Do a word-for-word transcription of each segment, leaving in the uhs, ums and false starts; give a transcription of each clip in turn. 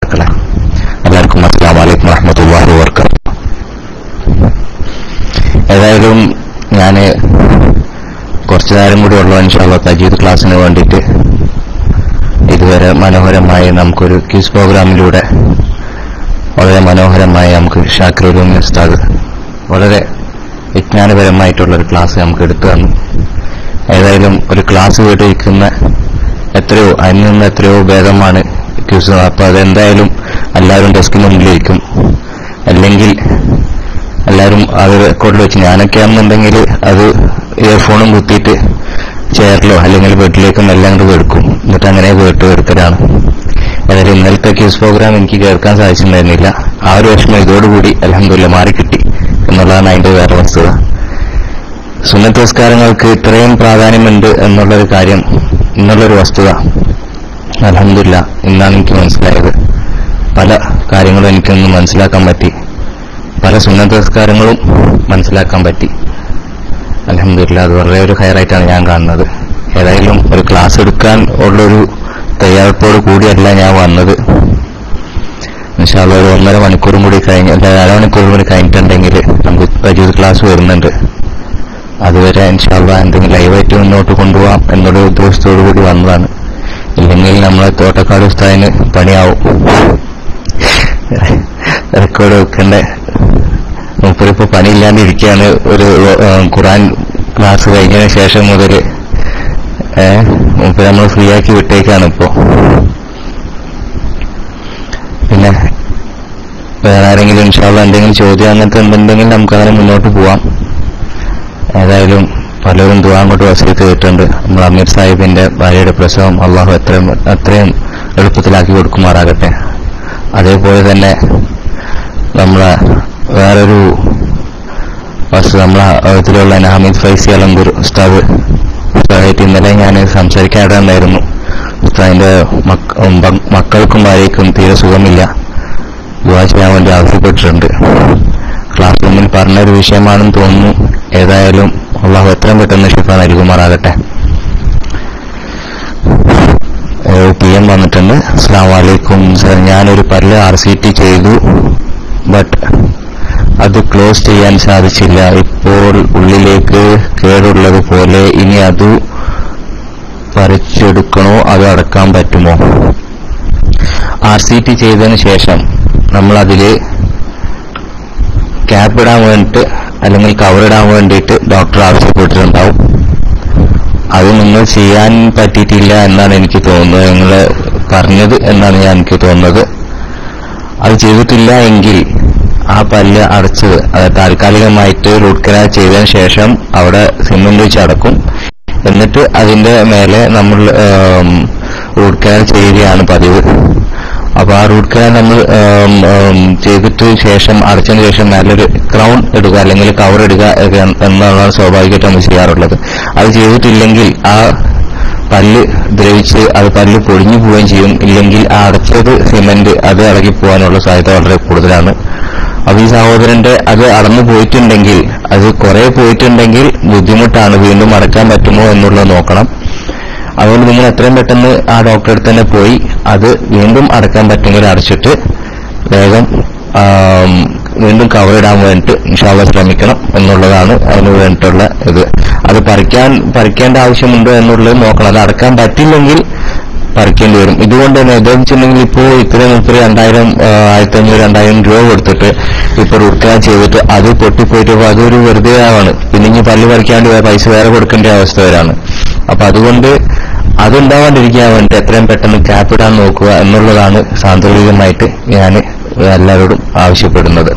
രക്ഷിതാക്കളെ. എല്ലാവർക്കും അസ്സലാമു അലൈക്കും വറഹ്മത്തുള്ളാഹി വബറകാതുഹു. ഏതായാലും ഞാൻ കുറച്ചു നേരം കൂടി ഉള്ള ഇൻഷാ അല്ലാഹ് തജ്വീദ് ക്ലാസ്സിന് വേണ്ടിയിട്ട് ഇതുവരെ മനോഹരമായി നമുക്കൊരു ക്വിസ് പ്രോഗ്രാമിലൂടെ വളരെ മനോഹരമായി നമുക്ക് ഷാക്കിർ ഉലൂമി ഉസ്താദ് വളരെ വിജ്ഞാനപരമായിട്ടുള്ളൊരു ക്ലാസ് നമുക്ക് എടുത്തു തന്നു. ഏതായാലും ഒരു ക്ലാസ് കേട്ടിരിക്കുന്ന എത്രയോ അതിൽ നിന്ന് എത്രയോ ഭേദമാണ് ക്വിസ്. അപ്പോൾ അതെന്തായാലും എല്ലാവരും ഡെസ്കിന് മുന്നിലിരിക്കും, അല്ലെങ്കിൽ എല്ലാവരും അത് റെക്കോർഡിൽ വെച്ച്, ഞാനൊക്കെ ആണെന്നുണ്ടെങ്കിൽ അത് ഇയർഫോണും കുത്തിയിട്ട് ചെയറിലോ അല്ലെങ്കിൽ ബെഡിലേക്കും എല്ലാം കൂടെ എടുക്കും, എന്നിട്ട് അങ്ങനെ കേട്ട് എടുക്കലാണ്. ഏതായാലും ഇന്നലത്തെ ക്വിസ് പ്രോഗ്രാം എനിക്ക് കേൾക്കാൻ സാധിച്ചിട്ടുണ്ടായിരുന്നില്ല. ആ ഒരു വിഷമം ഇതോടുകൂടി അൽഹംദുലില്ലാഹ് മാറിക്കിട്ടി എന്നുള്ളതാണ് അതിന്റെ വേറെ വസ്തുത. സുന്നത്ത് നിസ്കാരങ്ങൾക്ക് ഇത്രയും പ്രാധാന്യമുണ്ട് എന്നുള്ളൊരു കാര്യം, എന്നുള്ളൊരു വസ്തുത അൽഹംദുലില്ലാഹ് ഇന്നാണ് എനിക്ക് മനസ്സിലായത്. പല കാര്യങ്ങളും എനിക്കൊന്ന് മനസ്സിലാക്കാൻ പറ്റി, പല സുന്നത്ത് നിസ്കാരങ്ങളും മനസ്സിലാക്കാൻ പറ്റി. അൽഹംദുലില്ലാഹ് അത് വളരെ ഒരു ഹൈറായിട്ടാണ് ഞാൻ കാണുന്നത്. ഏതായാലും ഒരു ക്ലാസ് എടുക്കാൻ ഉള്ളൊരു തയ്യാറെടുപ്പോട് കൂടിയല്ല ഞാൻ വന്നത്. ഇൻഷാ അല്ലാഹ് ഒരു ഒന്നര മണിക്കൂറും കൂടി കഴിഞ്ഞ് അല്ല അരമണിക്കൂറും കൂടി കഴിഞ്ഞിട്ടുണ്ടെങ്കിൽ നമുക്ക് തജ്വീദ് ക്ലാസ് വരുന്നുണ്ട്. അതുവരെ ഇൻഷാ അല്ലാഹ് എന്തെങ്കിലും ലൈവായിട്ട് മുന്നോട്ട് കൊണ്ടുപോകാം എന്നുള്ള ഉദ്ദേശത്തോടു കൂടി വന്നതാണ്. ഇല്ലെങ്കിൽ നമ്മളെ തോട്ടക്കാട് ഉസ്താദിന് പണിയാവും, റെക്കോർഡ് വെക്കേണ്ട. മൂപ്പരിപ്പോ പണിയില്ലാണ്ടിരിക്കുകയാണ്. ഒരു ഖുർആൻ ക്ലാസ് കഴിഞ്ഞതിന് ശേഷം മുതൽ ഏഹ് മൂപ്പര് നമ്മൾ ഫ്രീ ആക്കി വിട്ടേക്കാണ് ഇപ്പോ. പിന്നെ വേറെ ആരെങ്കിലും ഇൻഷാ അല്ലാഹ് എന്തെങ്കിലും ചോദ്യം അങ്ങനത്തെ എന്തുണ്ടെങ്കിൽ നമുക്ക് അങ്ങനെ മുന്നോട്ട് പോവാം. ഏതായാലും പലരും ദുആ കൊണ്ട് വസീയത്ത് കേട്ടിട്ടുണ്ട്. നമ്മൾ അമീർ സാഹിബിന്റെ ഭാര്യയുടെ പ്രസവം അള്ളാഹു എത്രയും അത്രയും എളുപ്പത്തിലാക്കി കൊടുക്കുമാറാകട്ടെ. അതേപോലെ തന്നെ നമ്മളെ വേറൊരു വസ്തു, നമ്മളെ ഇതിലുള്ള ഹമീദ് ഫൈസി അലമ്പൂർ ഉസ്താദ് ഉസ്താദായിട്ട് ഇന്നലെ ഞാൻ സംസാരിക്കാൻ ഇടയുണ്ടായിരുന്നു. ഉസ്താദിന്റെ മക്കൾക്കും ഭാര്യയ്ക്കും തീരെ സുഖമില്ല, ദുആ ചെയ്യാൻ വേണ്ടി ആവശ്യപ്പെട്ടിട്ടുണ്ട്. ക്ലാസ് റൂമിൽ പറഞ്ഞൊരു വിഷയമാണെന്ന് തോന്നുന്നു. ഏതായാലും അള്ളാഹു എത്രയും പെട്ടെന്ന് ശിഫ നൽകുമാറാകട്ടെ. പി എം വന്നിട്ടുണ്ട്. അസ്സലാമു അലൈക്കും സർ, ഞാനൊരു പല്ല് ആർ സി ടി ചെയ്തു, ബട്ട് അത് ക്ലോസ് ചെയ്യാൻ സാധിച്ചില്ല. ഇപ്പോൾ ഉള്ളിലേക്ക് കേടുള്ളത് പോലെ, ഇനി അത് പറിച്ചെടുക്കണോ അതോ അടക്കാൻ പറ്റുമോ? ആർ സി ടി ചെയ്തതിന് ശേഷം നമ്മൾ അതില് ക്യാപ്പ് ഇടാൻ വേണ്ടിയിട്ട് അല്ലെങ്കിൽ കവർ ഇടാൻ വേണ്ടിയിട്ട് ഡോക്ടർ ആവശ്യപ്പെട്ടിട്ടുണ്ടാവും. അത് നിങ്ങൾ ചെയ്യാൻ പറ്റിയിട്ടില്ല എന്നാണ് എനിക്ക് തോന്നുന്നത്, നിങ്ങൾ പറഞ്ഞത് എന്നാണ് ഞാൻ എനിക്ക് തോന്നുന്നത്. അത് ചെയ്തിട്ടില്ല എങ്കിൽ ആ പല്ല് അടച്ചത് അത് താൽക്കാലികമായിട്ട് റൂട്ട് കനാൽ ചെയ്തതിന് ശേഷം അവിടെ സിമന്റ് വെച്ച് അടക്കും. എന്നിട്ട് അതിന്റെ മേലെ നമ്മൾ റൂട്ട് കനാൽ ചെയ്യുകയാണ് പതിവ്. അപ്പൊ ആ റൂട്ട് കനാൽ നമ്മൾ ചെയ്തിട്ട് ശേഷം അടച്ചതിന് ശേഷം നല്ലൊരു ക്രൗൺ ഇടുക അല്ലെങ്കിൽ കവർ ഇടുക എന്നാണ് സ്വാഭാവികമായിട്ട് നമ്മൾ ചെയ്യാറുള്ളത്. അത് ചെയ്തിട്ടില്ലെങ്കിൽ ആ പല്ല് ദ്രവിച്ച് അത് പല്ല് പൊടിഞ്ഞു പോവുകയും ചെയ്യും. ഇല്ലെങ്കിൽ ആ അടച്ചത് സിമന്റ് അത് ഇളകി പോകാനുള്ള സാധ്യത വളരെ കൂടുതലാണ്. അപ്പൊ ഈ സഹോദരന്റെ അത് അടന്നു പോയിട്ടുണ്ടെങ്കിൽ, അത് കുറെ പോയിട്ടുണ്ടെങ്കിൽ ബുദ്ധിമുട്ടാണ്, വീണ്ടും അടക്കാൻ പറ്റുമോ എന്നുള്ളത് നോക്കണം. അതുകൊണ്ട് നിങ്ങൾ എത്രയും പെട്ടെന്ന് ആ ഡോക്ടറെ അടുത്ത് തന്നെ പോയി അത് വീണ്ടും അടക്കാൻ പറ്റുമെങ്കിൽ അടച്ചിട്ട് വേഗം വീണ്ടും കവർ ഇടാൻ വേണ്ടിയിട്ട് ഇൻഷാ അല്ലാഹ് ശ്രമിക്കണം എന്നുള്ളതാണ് അതിന് വേണ്ടിയിട്ടുള്ള ഇത്. അത് പറിക്കാൻ പറിക്കേണ്ട ആവശ്യമുണ്ടോ എന്നുള്ളത് നോക്കണം. അത് അടക്കാൻ പറ്റില്ലെങ്കിൽ പറിക്കേണ്ടി വരും. ഇതുകൊണ്ട് തന്നെ ഉദ്ദേശിച്ചിട്ടുണ്ടെങ്കിൽ ഇപ്പോ ഇത്രയും മുപ്പത് രണ്ടായിരം ആയിരത്തി അഞ്ഞൂറ് രണ്ടായിരം രൂപ കൊടുത്തിട്ട് ഇപ്പൊ റുക്കാൻ ചെയ്തിട്ട് അത് പൊട്ടിപ്പോയിട്ട് അതൊരു വെറുതെ ആവാണ്. പിന്നെ ഇനി പല്ല് പറിക്കാണ്ട് പൈസ വേറെ കൊടുക്കേണ്ട അവസ്ഥ വരാണ്. അപ്പൊ അതുകൊണ്ട് അതുണ്ടാവാണ്ടിരിക്കാൻ വേണ്ടി എത്രയും പെട്ടെന്ന് ക്യാപ്പ് ഇടാൻ നോക്കുക എന്നുള്ളതാണ് സാന്ദർഭികമായിട്ട് ഞാൻ എല്ലാവരോടും ആവശ്യപ്പെടുന്നത്.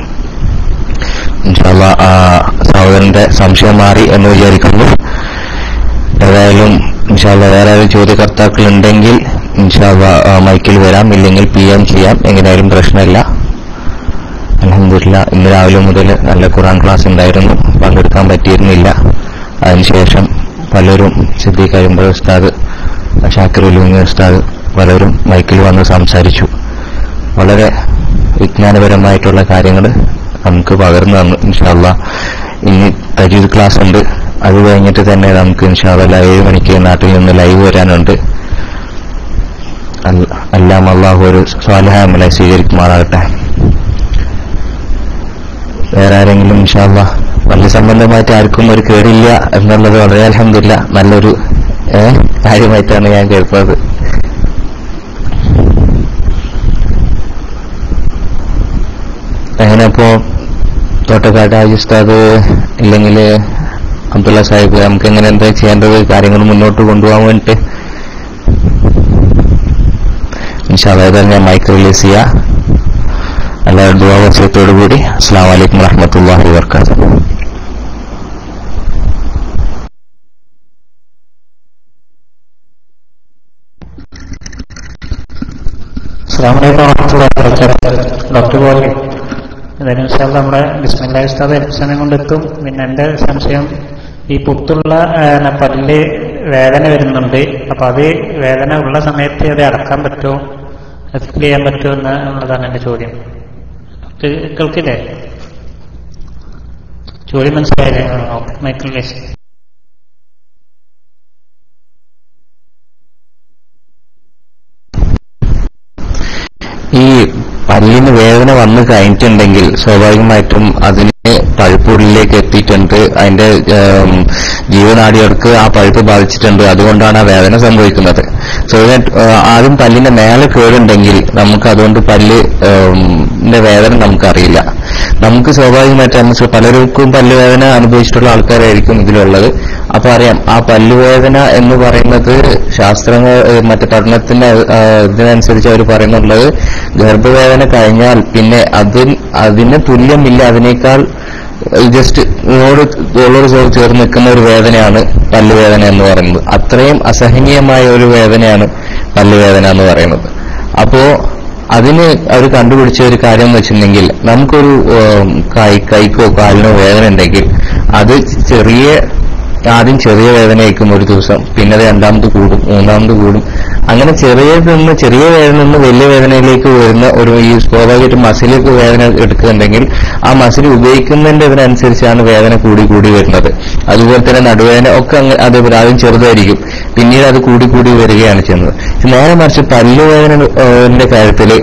ഇൻഷാ അല്ലാഹ് ആ സഹോദരന്റെ സംശയം മാറി എന്ന് വിചാരിക്കുന്നു. ഏതായാലും ഇൻഷാ അല്ലാഹ് വേറെ ഏതെങ്കിലും ചോദ്യകർത്താക്കൾ ഉണ്ടെങ്കിൽ ഇൻഷാ അല്ലാഹ് മൈക്കിൽ വരാം, ഇല്ലെങ്കിൽ പി എം ചെയ്യാം, എങ്ങനെയായാലും പ്രശ്നമില്ല. അൽഹംദുലില്ലാഹ് ഇന്ന് രാവിലെ മുതൽ നല്ല ഖുർആൻ ക്ലാസ് ഉണ്ടായിരുന്നു, പങ്കെടുക്കാൻ പറ്റിയിരുന്നില്ല. അതിനുശേഷം പലരും സിദ്ദീഖ് അയ്യമ്പ ഉസ്താദ്, ഷാക്കിർ ഉലൂമി ഉസ്താദ് പലരും മൈക്കിൽ വന്ന് സംസാരിച്ചു. വളരെ വിജ്ഞാനപരമായിട്ടുള്ള കാര്യങ്ങൾ നമുക്ക് പകർന്നു തന്നു. ഇൻഷാ അല്ലാഹ് ഇനി തജ്വീദ് ക്ലാസ് ഉണ്ട്, അത് കഴിഞ്ഞിട്ട് തന്നെ നമുക്ക് ഇൻഷാ അല്ലാഹ് ഏഴ് മണിക്ക് നാട്ടിൽ നിന്ന് ലൈവ് വരാനുണ്ട്. എല്ലാം അള്ളാഹു ഒരു സ്വാലിഹായ അമലായി സ്വീകരിക്കുമാറാകട്ടെ. വേറെ ആരെങ്കിലും ഇൻഷാ അല്ലാഹ് പള്ളി സംബന്ധമായിട്ട് ആർക്കും ഒരു കേടില്ല എന്നുള്ളത് വളരെ അൽഹംദുലില്ലാഹ് നല്ലൊരു കാര്യമായിട്ടാണ് ഞാൻ കേൾക്കുന്നത്. അങ്ങനെ അപ്പോ തോട്ടക്കാട് ഹാജി ഉസ്താദ് ഇല്ലെങ്കിൽ അബ്ദുള്ള സാഹിബ് നമുക്ക് എങ്ങനെ എന്താ ചെയ്യേണ്ടത്, കാര്യങ്ങൾ മുന്നോട്ട് കൊണ്ടുപോകാൻ വേണ്ടിട്ട് ഇൻഷാ അല്ലാഹ് ഞാൻ മൈക്ക് റിലീസ് ചെയ്യാം. അല്ലാതെ ദുആ വസിയത്തോടു കൂടി അസ്സലാമു അലൈക്കും വറഹ്മത്തുള്ളാഹി വബറകാതുഹു. അസ്സലാമു അലൈക്കും വറഹ്മത്തുള്ളാഹി വബറകാതുഹു. ഡോക്ടർ പോലെ എന്തായാലും ഇൻഷാല്ലാഹ് നമ്മുടെ ബിസ്മില്ലാഹി ഉസ്താദ് സമയം കൊണ്ടെത്തും. പിന്നെ എന്റെ സംശയം, ഈ പുത്തുള്ള പല്ല് വേദന വരുന്നുണ്ട്, അപ്പൊ അത് വേദന ഉള്ള സമയത്ത് അത് അടക്കാൻ പറ്റുമോ, അത് ചെയ്യാൻ പറ്റുമോ എന്നുള്ളതാണ് എന്റെ ചോദ്യം. കേൾക്കില്ലേ? ചോദ്യം മനസ്സിലായില്ലേ? മൈക്കിൾ ഈ പല്ലിന് വേദന വന്നു കഴിഞ്ഞിട്ടുണ്ടെങ്കിൽ സ്വാഭാവികമായിട്ടും അതിന് പഴുപ്പുള്ളിലേക്ക് എത്തിയിട്ടുണ്ട്, അതിന്റെ ജീവനാഡികൾക്ക് ആ പഴുപ്പ് ബാധിച്ചിട്ടുണ്ട്, അതുകൊണ്ടാണ് ആ വേദന സംഭവിക്കുന്നത്. ആദ്യം പല്ലിന്റെ മേലെ കേടുണ്ടെങ്കിൽ നമുക്ക് അതുകൊണ്ട് പല്ല് വേദന നമുക്കറിയില്ല. നമുക്ക് സ്വാഭാവികമായിട്ട് നമുക്ക് പലർക്കും പല്ലുവേദന അനുഭവിച്ചിട്ടുള്ള ആൾക്കാരായിരിക്കും ഇതിലുള്ളത്. അപ്പൊ അറിയാം ആ പല്ലുവേദന എന്ന് പറയുന്നത് ശാസ്ത്രങ്ങൾ മറ്റു പഠനത്തിന്റെ ഇതിനനുസരിച്ച് അവർ പറയുന്നുള്ളത് ഗർഭവേദന കഴിഞ്ഞാൽ പിന്നെ അതിന് അതിന് തുല്യമില്ല, അതിനേക്കാൾ ജസ്റ്റ് നോട് തോളോട് ചേർന്ന് നിൽക്കുന്ന ഒരു വേദനയാണ് പല്ലുവേദന എന്ന് പറയുന്നത്. അത്രയും അസഹനീയമായ ഒരു വേദനയാണ് പല്ലുവേദന എന്ന് പറയുന്നത്. അപ്പോ അതിന് അവർ കണ്ടുപിടിച്ച ഒരു കാര്യം എന്ന് വെച്ചിട്ടുണ്ടെങ്കിൽ, നമുക്കൊരു കൈ കൈക്കോ കാലിനോ വേദന ഉണ്ടെങ്കിൽ അത് ചെറിയ ആദ്യം ചെറിയ വേദനയായിരിക്കും ഒരു ദിവസം, പിന്നെ അത് രണ്ടാമത് കൂടും, മൂന്നാമത് കൂടും. അങ്ങനെ ചെറിയതിൽ നിന്ന് ചെറിയ വേദന നിന്ന് വലിയ വേദനയിലേക്ക് വരുന്ന ഒരു ഈ സ്വാഭാവികമായിട്ട് മസിലേക്ക് വേദന എടുക്കുന്നുണ്ടെങ്കിൽ ആ മസിൽ ഉപയോഗിക്കുന്നതിന്റെ ഇതിനനുസരിച്ചാണ് വേദന കൂടി കൂടി വരുന്നത്. അതുപോലെ തന്നെ നടുവേദന ഒക്കെ അതേപോലെ ആദ്യം ചെറുതായിരിക്കും, പിന്നീട് അത് കൂടി കൂടി വരികയാണ് ചെയ്യുന്നത്. നേരെ മറിച്ച് പല്ലുവേദനന്റെ കാര്യത്തില്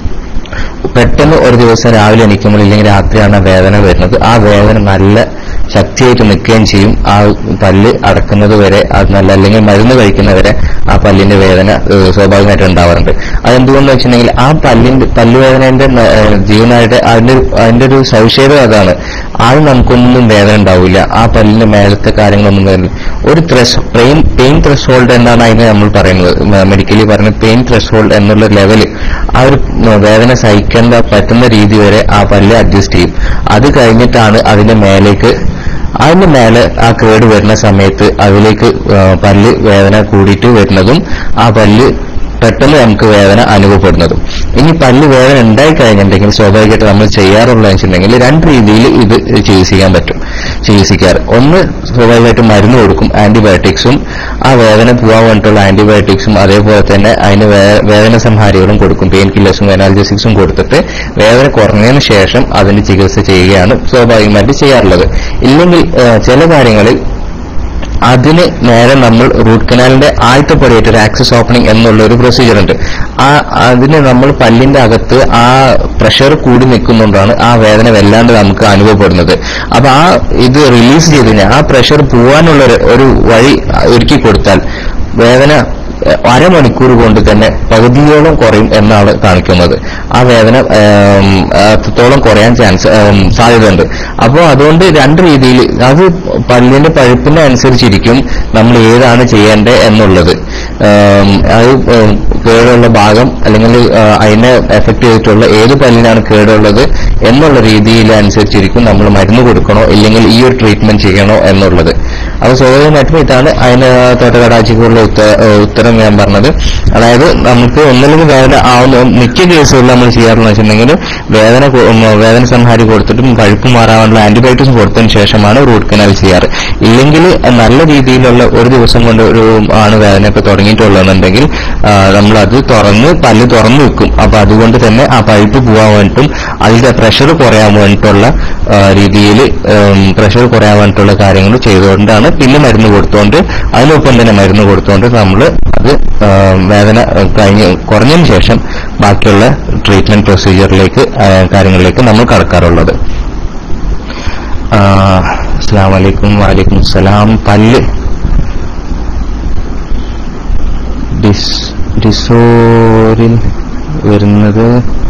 പെട്ടെന്ന് ഒരു ദിവസം രാവിലെ എണീക്കുമ്പോൾ ഇല്ലെങ്കിൽ രാത്രിയാണ് വേദന വരുന്നത്. ആ വേദന നല്ല ശക്തിയായിട്ട് നിൽക്കുകയും ചെയ്യും. ആ പല്ല് അടക്കുന്നത് വരെ അത് നല്ല അല്ലെങ്കിൽ മരുന്ന് കഴിക്കുന്നവരെ ആ പല്ലിന്റെ വേദന സ്വാഭാവികമായിട്ട് ഉണ്ടാവാറുണ്ട്. അതെന്തുകൊണ്ടെന്ന് വെച്ചിട്ടുണ്ടെങ്കിൽ ആ പല്ലിന്റെ പല്ലുവേദനന്റെ ജീവനായിട്ട് അതിന്റെ അതിന്റെ ഒരു സവിശേഷത അതാണ്. അത് നമുക്കൊന്നും വേദന ഉണ്ടാവില്ല, ആ പല്ലിന്റെ മേലത്തെ കാര്യങ്ങളൊന്നും വരില്ല. ഒരു thresh pain pain threshold എന്നാണ് അതിന് നമ്മൾ പറയുന്നത്, മെഡിക്കലി പറയുന്നത് പെയിൻ ത്രസ് ഹോൾഡ് എന്നുള്ള ലെവല്, ആ ഒരു വേദന സഹിക്കേണ്ട പറ്റുന്ന രീതി വരെ ആ പല്ല് അഡ്ജസ്റ്റ് ചെയ്യും. അത് കഴിഞ്ഞിട്ടാണ് അതിന്റെ മേലേക്ക് അതിന്റെ മേലെ ആ കേട് വരുന്ന സമയത്ത് അതിലേക്ക് പല്ല് വേദന കൂടിയിട്ട് വരുന്നതും ആ പല്ല് പെട്ടെന്ന് നമുക്ക് വേദന അനുഭവപ്പെടുന്നതും. ഇനി പല്ല് വേദന ഉണ്ടായി കഴിഞ്ഞിട്ടുണ്ടെങ്കിൽ സ്വാഭാവികമായിട്ട് നമ്മൾ ചെയ്യാറുള്ളതെന്ന് വെച്ചിട്ടുണ്ടെങ്കിൽ രണ്ട് രീതിയിൽ ഇത് ചികിത്സിക്കാൻ പറ്റും ചികിത്സിക്കാറ്. ഒന്ന് സ്വാഭാവികമായിട്ടും മരുന്ന് കൊടുക്കും, ആന്റിബയോട്ടിക്സും ആ വേദന പോകാൻ വേണ്ടിയിട്ടുള്ള ആന്റിബയോട്ടിക്സും അതേപോലെ തന്നെ അതിന് വേദന സംഹാരികളും കൊടുക്കും, പെയിൻ കില്ലേഴ്സും അനാൽജസിക്സും കൊടുത്തിട്ട് വേദന കുറഞ്ഞതിന് ശേഷം അതിന് ചികിത്സ ചെയ്യുകയാണ് സ്വാഭാവികമായിട്ട് ചെയ്യാറുള്ളത്. ഇല്ലെങ്കിൽ ചില കാര്യങ്ങളിൽ അതിന് നേരെ നമ്മൾ റൂട്ട് കനാലിന്റെ ആദ്യത്തെ പടിയായിട്ട് ഒരു ആക്സസ് ഓപ്പണിംഗ് എന്നുള്ള ഒരു പ്രൊസീജിയർ ഉണ്ട്. ആ അതിന് നമ്മൾ പല്ലിന്റെ അകത്ത് ആ പ്രഷർ കൂടി നിൽക്കുന്നുകൊണ്ടാണ് ആ വേദന വല്ലാണ്ട് നമുക്ക് അനുഭവപ്പെടുന്നത്. അപ്പൊ ആ ഇത് റിലീസ് ചെയ്ത് കഴിഞ്ഞാൽ ആ പ്രഷർ പോവാനുള്ള ഒരു വഴി ഒരുക്കി കൊടുത്താൽ വേദന അരമണിക്കൂർ കൊണ്ട് തന്നെ പകുതിയോളം കുറയും എന്നാണ് കാണിക്കുന്നത്. ആ വേദന അത്രത്തോളം കുറയാൻ ചാൻസ് സാധ്യതയുണ്ട്. അപ്പോൾ അതുകൊണ്ട് രണ്ട് രീതിയിൽ അത് പല്ലിന്റെ പഴുപ്പിനെ അനുസരിച്ചിരിക്കും നമ്മൾ ഏതാണ് ചെയ്യേണ്ടത് എന്നുള്ളത്. അത് കേടുള്ള ഭാഗം അല്ലെങ്കിൽ അതിനെ എഫക്ട് ചെയ്തിട്ടുള്ള ഏത് പല്ലിനാണ് കേടുള്ളത് എന്നുള്ള രീതിയിൽ അനുസരിച്ചിരിക്കും നമ്മൾ മരുന്ന് കൊടുക്കണോ ഇല്ലെങ്കിൽ ഈ ഒരു ട്രീറ്റ്മെന്റ് ചെയ്യണോ എന്നുള്ളത്. അത് സ്വാഭാവികമായിട്ടും ഇതാണ് അതിന് തോട്ടക്കാടാച്ചിക്കുള്ള ഉത്തരം ഞാൻ പറഞ്ഞത്. അതായത് നമുക്ക് ഒന്നില്ലെങ്കിൽ വേദന ആവുന്ന മിക്ക കേസുകളിൽ നമ്മൾ ചെയ്യാറുള്ള വെച്ചിട്ടുണ്ടെങ്കിൽ വേദന വേദന സംഹാരി കൊടുത്തിട്ടും പഴുപ്പ് മാറാനുള്ള ആന്റിബയോട്ടിക്സ് കൊടുത്തതിന് ശേഷമാണ് റൂട്ട് കനാൽ ചെയ്യാറ്. ഇല്ലെങ്കിൽ നല്ല രീതിയിലുള്ള ഒരു ദിവസം കൊണ്ട് ഒരു ആണ് വേദന ഇപ്പൊ തുടങ്ങിയിട്ടുള്ളതെന്നുണ്ടെങ്കിൽ നമ്മൾ അത് തുറന്ന് പല്ല് തുറന്നു വെക്കും. അപ്പൊ അതുകൊണ്ട് തന്നെ ആ പഴുപ്പ് പോകാൻ വേണ്ടിയിട്ടും അതിന്റെ പ്രഷർ കുറയാൻ വേണ്ടിയിട്ടുള്ള രീതിയിൽ പ്രഷർ കുറയാൻ വേണ്ടിയിട്ടുള്ള കാര്യങ്ങൾ ചെയ്തുകൊണ്ടാണ് പിന്നെ മരുന്ന് കൊടുത്തുകൊണ്ട് അതിനൊപ്പം തന്നെ മരുന്ന് കൊടുത്തുകൊണ്ട് നമ്മൾ അത് വേദന കഴിഞ്ഞ് കുറഞ്ഞതിന് ശേഷം ബാക്കിയുള്ള ട്രീറ്റ്മെന്റ് പ്രൊസീജിയറിലേക്ക് കാര്യങ്ങളിലേക്ക് നമ്മൾ കടക്കാറുള്ളത്. അസ്സലാമു അലൈക്കും. വഅലൈക്കും സലാം. പല്ല് ഡിസ് ഡിസോറിൽ വരുന്നത്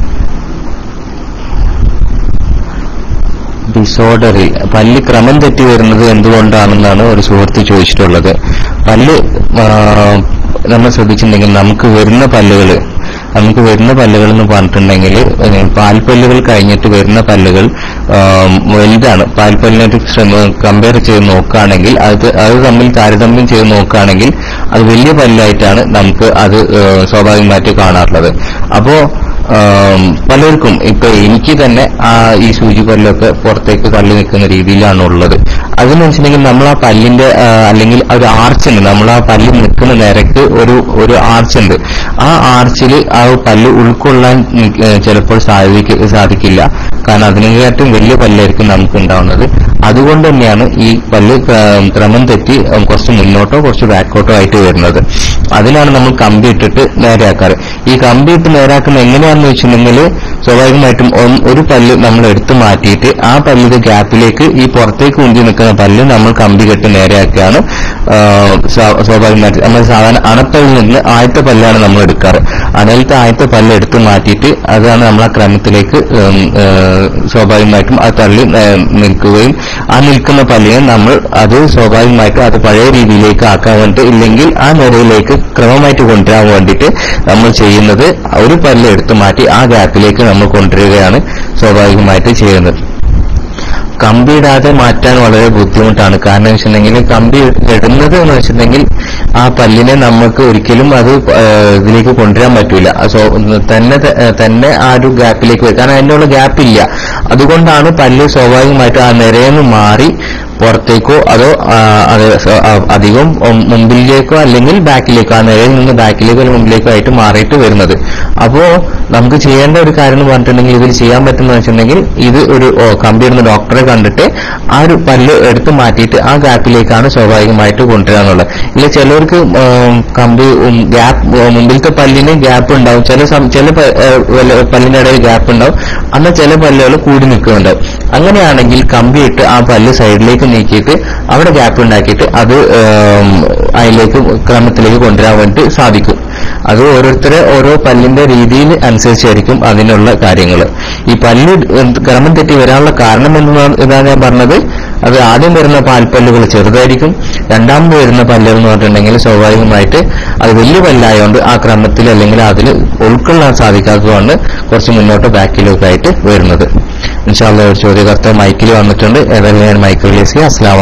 ഡിസോർഡറിൽ പല്ല് ക്രമം തെറ്റി വരുന്നത് എന്തുകൊണ്ടാണെന്നാണ് ഒരു സുഹൃത്ത് ചോദിച്ചിട്ടുള്ളത്. പല്ല് നമ്മൾ ശ്രദ്ധിച്ചിട്ടുണ്ടെങ്കിൽ നമുക്ക് വരുന്ന പല്ലുകൾ നമുക്ക് വരുന്ന പല്ലുകൾ എന്ന് പറഞ്ഞിട്ടുണ്ടെങ്കിൽ പാൽപ്പല്ലുകൾ കഴിഞ്ഞിട്ട് വരുന്ന പല്ലുകൾ വലുതാണ്. പാൽപ്പല്ലിനായിട്ട് കമ്പയർ ചെയ്ത് നോക്കുകയാണെങ്കിൽ അത് അത് തമ്മിൽ താരതമ്യം ചെയ്ത് നോക്കുകയാണെങ്കിൽ അത് വലിയ പല്ലായിട്ടാണ് നമുക്ക് അത് സ്വാഭാവികമായിട്ട് കാണാറുള്ളത്. അപ്പോ പലർക്കും ഇപ്പൊ എനിക്ക് തന്നെ ആ ഈ സൂചി പല്ലൊക്കെ പുറത്തേക്ക് തള്ളി നിൽക്കുന്ന രീതിയിലാണ് ഉള്ളത്. അതെന്ന് വെച്ചിട്ടുണ്ടെങ്കിൽ നമ്മൾ ആ പല്ലിന്റെ അല്ലെങ്കിൽ ഒരു ആർച്ചുണ്ട്, നമ്മൾ ആ പല്ല് നിൽക്കുന്ന നിരക്ക് ഒരു ഒരു ആർച്ചുണ്ട്. ആ ആർച്ചിൽ ആ പല്ല് ഉൾക്കൊള്ളാൻ ചിലപ്പോൾ സാധിക്ക സാധിക്കില്ല കാരണം അതിനെക്കാട്ടും വലിയ പല്ലായിരിക്കും നമുക്ക് ഉണ്ടാവുന്നത്. അതുകൊണ്ട് തന്നെയാണ് ഈ പല്ല് ക്രമം തെറ്റി കുറച്ച് മുന്നോട്ടോ കുറച്ച് ബാക്കോട്ടോ ആയിട്ട് വരുന്നത്. അതിനാണ് നമ്മൾ കമ്പി ഇട്ടിട്ട് നേരെയാക്കാറ്. ഈ കമ്പി ഇട്ട് നേരാക്കുന്ന എങ്ങനെയാണെന്ന് വെച്ചിട്ടുണ്ടെങ്കിൽ സ്വാഭാവികമായിട്ടും ഒരു പല്ല് നമ്മൾ എടുത്തു മാറ്റിയിട്ട് ആ പല്ലിന്റെ ഗ്യാപ്പിലേക്ക് ഈ പുറത്തേക്ക് ഉന്തി നിൽക്കുന്ന പല്ല് നമ്മൾ കമ്പി കെട്ട് നേരെയാക്കിയാണ് സ്വാഭാവികമായിട്ട് നമ്മൾ സാധാരണ അണപ്പല്ലിൽ നിന്ന് ആദ്യത്തെ പല്ലാണ് നമ്മൾ എടുക്കാറ്. അതിലത്തെ ആദ്യത്തെ പല്ല് എടുത്തു മാറ്റിയിട്ട് അതാണ് നമ്മൾ ആ ക്രമത്തിലേക്ക് സ്വാഭാവികമായിട്ടും ആ തള്ളി നിൽക്കുകയും ആ നിൽക്കുന്ന പല്ലിനെ നമ്മൾ അത് സ്വാഭാവികമായിട്ടും അത് പഴയ രീതിയിലേക്ക് ആക്കാൻ വേണ്ടിയിട്ട് ഇല്ലെങ്കിൽ ആ നിരയിലേക്ക് ക്രമമായിട്ട് കൊണ്ടുവരാൻ വേണ്ടിയിട്ട് നമ്മൾ ചെയ്യുന്നത് ഒരു പല്ല് എടുത്തു മാറ്റി ആ ഗ്യാപ്പിലേക്ക് നമ്മൾ കൊണ്ടുവരികയാണ് സ്വാഭാവികമായിട്ട് ചെയ്യുന്നത്. കമ്പി ഇടാതെ മാറ്റാൻ വളരെ ബുദ്ധിമുട്ടാണ്. കാരണം വെച്ചിട്ടുണ്ടെങ്കിൽ കമ്പി ഇടുന്നത് എന്ന് വെച്ചിട്ടുണ്ടെങ്കിൽ ആ പല്ലിനെ നമുക്ക് ഒരിക്കലും അത് ഇതിലേക്ക് കൊണ്ടുവരാൻ പറ്റൂല. തന്നെ തന്നെ ആ ഒരു ഗ്യാപ്പിലേക്ക് വരും. കാരണം അതിനുള്ള ഗ്യാപ്പില്ല. അതുകൊണ്ടാണ് പല്ല് സ്വാഭാവികമായിട്ട് ആ നിരയെന്ന് മാറി പുറത്തേക്കോ അതോ അധികം മുമ്പിലേക്കോ അല്ലെങ്കിൽ ബാക്കിലേക്കോ ആ നിരയിൽ നിന്ന് ബാക്കിലേക്കോ അല്ലെങ്കിൽ മുമ്പിലേക്കോ ആയിട്ട് മാറിയിട്ട് വരുന്നത്. അപ്പോ നമുക്ക് ചെയ്യേണ്ട ഒരു കാര്യം എന്ന് പറഞ്ഞിട്ടുണ്ടെങ്കിൽ ഇതിൽ ചെയ്യാൻ പറ്റുന്ന വെച്ചിട്ടുണ്ടെങ്കിൽ ഇത് ഒരു കമ്പി ഇടുന്ന ഡോക്ടറെ കണ്ടിട്ട് ആ ഒരു പല്ല് എടുത്ത് മാറ്റിയിട്ട് ആ ഗ്യാപ്പിലേക്കാണ് സ്വാഭാവികമായിട്ട് കൊണ്ടുവരാനുള്ളത്. ഇല്ല ചിലർക്ക് കമ്പി ഗ്യാപ്പ് മുമ്പിലത്തെ പല്ലിന് ഗ്യാപ്പ് ഉണ്ടാവും, ചില ചില പല്ലിന്റെ ഇടയിൽ ഗ്യാപ്പ് ഉണ്ടാവും, എന്നാൽ ചില പല്ലുകൾ കൂടി നിൽക്കുന്നുണ്ടാവും. അങ്ങനെയാണെങ്കിൽ കമ്പി ഇട്ട് ആ പല്ല് സൈഡിലേക്ക് നീക്കിയിട്ട് അവിടെ ഗ്യാപ്പ് ഉണ്ടാക്കിയിട്ട് അത് അതിലേക്ക് ക്രമത്തിലേക്ക് കൊണ്ടുവരാൻ വേണ്ടി സാധിക്കും. അത് ഓരോരുത്തരെ ഓരോ പല്ലിന്റെ രീതിയിൽ അനുസരിച്ചായിരിക്കും അതിനുള്ള കാര്യങ്ങൾ. ഈ പല്ല് ക്രമം തെറ്റി വരാനുള്ള കാരണം എന്നാണ് ഇതാണ് ഞാൻ പറഞ്ഞത്. അത് ആദ്യം വരുന്ന പാൽപ്പല്ലുകൾ ചെറുതായിരിക്കും, രണ്ടാമത് വരുന്ന പല്ലുകൾ എന്ന് പറഞ്ഞിട്ടുണ്ടെങ്കിൽ സ്വാഭാവികമായിട്ട് അത് വലിയ പല്ലായതുകൊണ്ട് ആ ക്രമത്തിൽ അല്ലെങ്കിൽ അതിൽ ഉൾക്കൊള്ളാൻ സാധിക്കാത്തതുകൊണ്ട് കുറച്ച് മുന്നോട്ടോ ബാക്കിലൊക്കെ ആയിട്ട് വരുന്നത്. ഇൻഷാ അല്ലാഹ് ഒരു ചോദ്യകർത്ത മൈക്കിൽ വന്നിട്ടുണ്ട്. ഏതായാലും ഞാൻ മൈക്ക് റിലീസ് ചെയ്യാം. അസ്സലാമു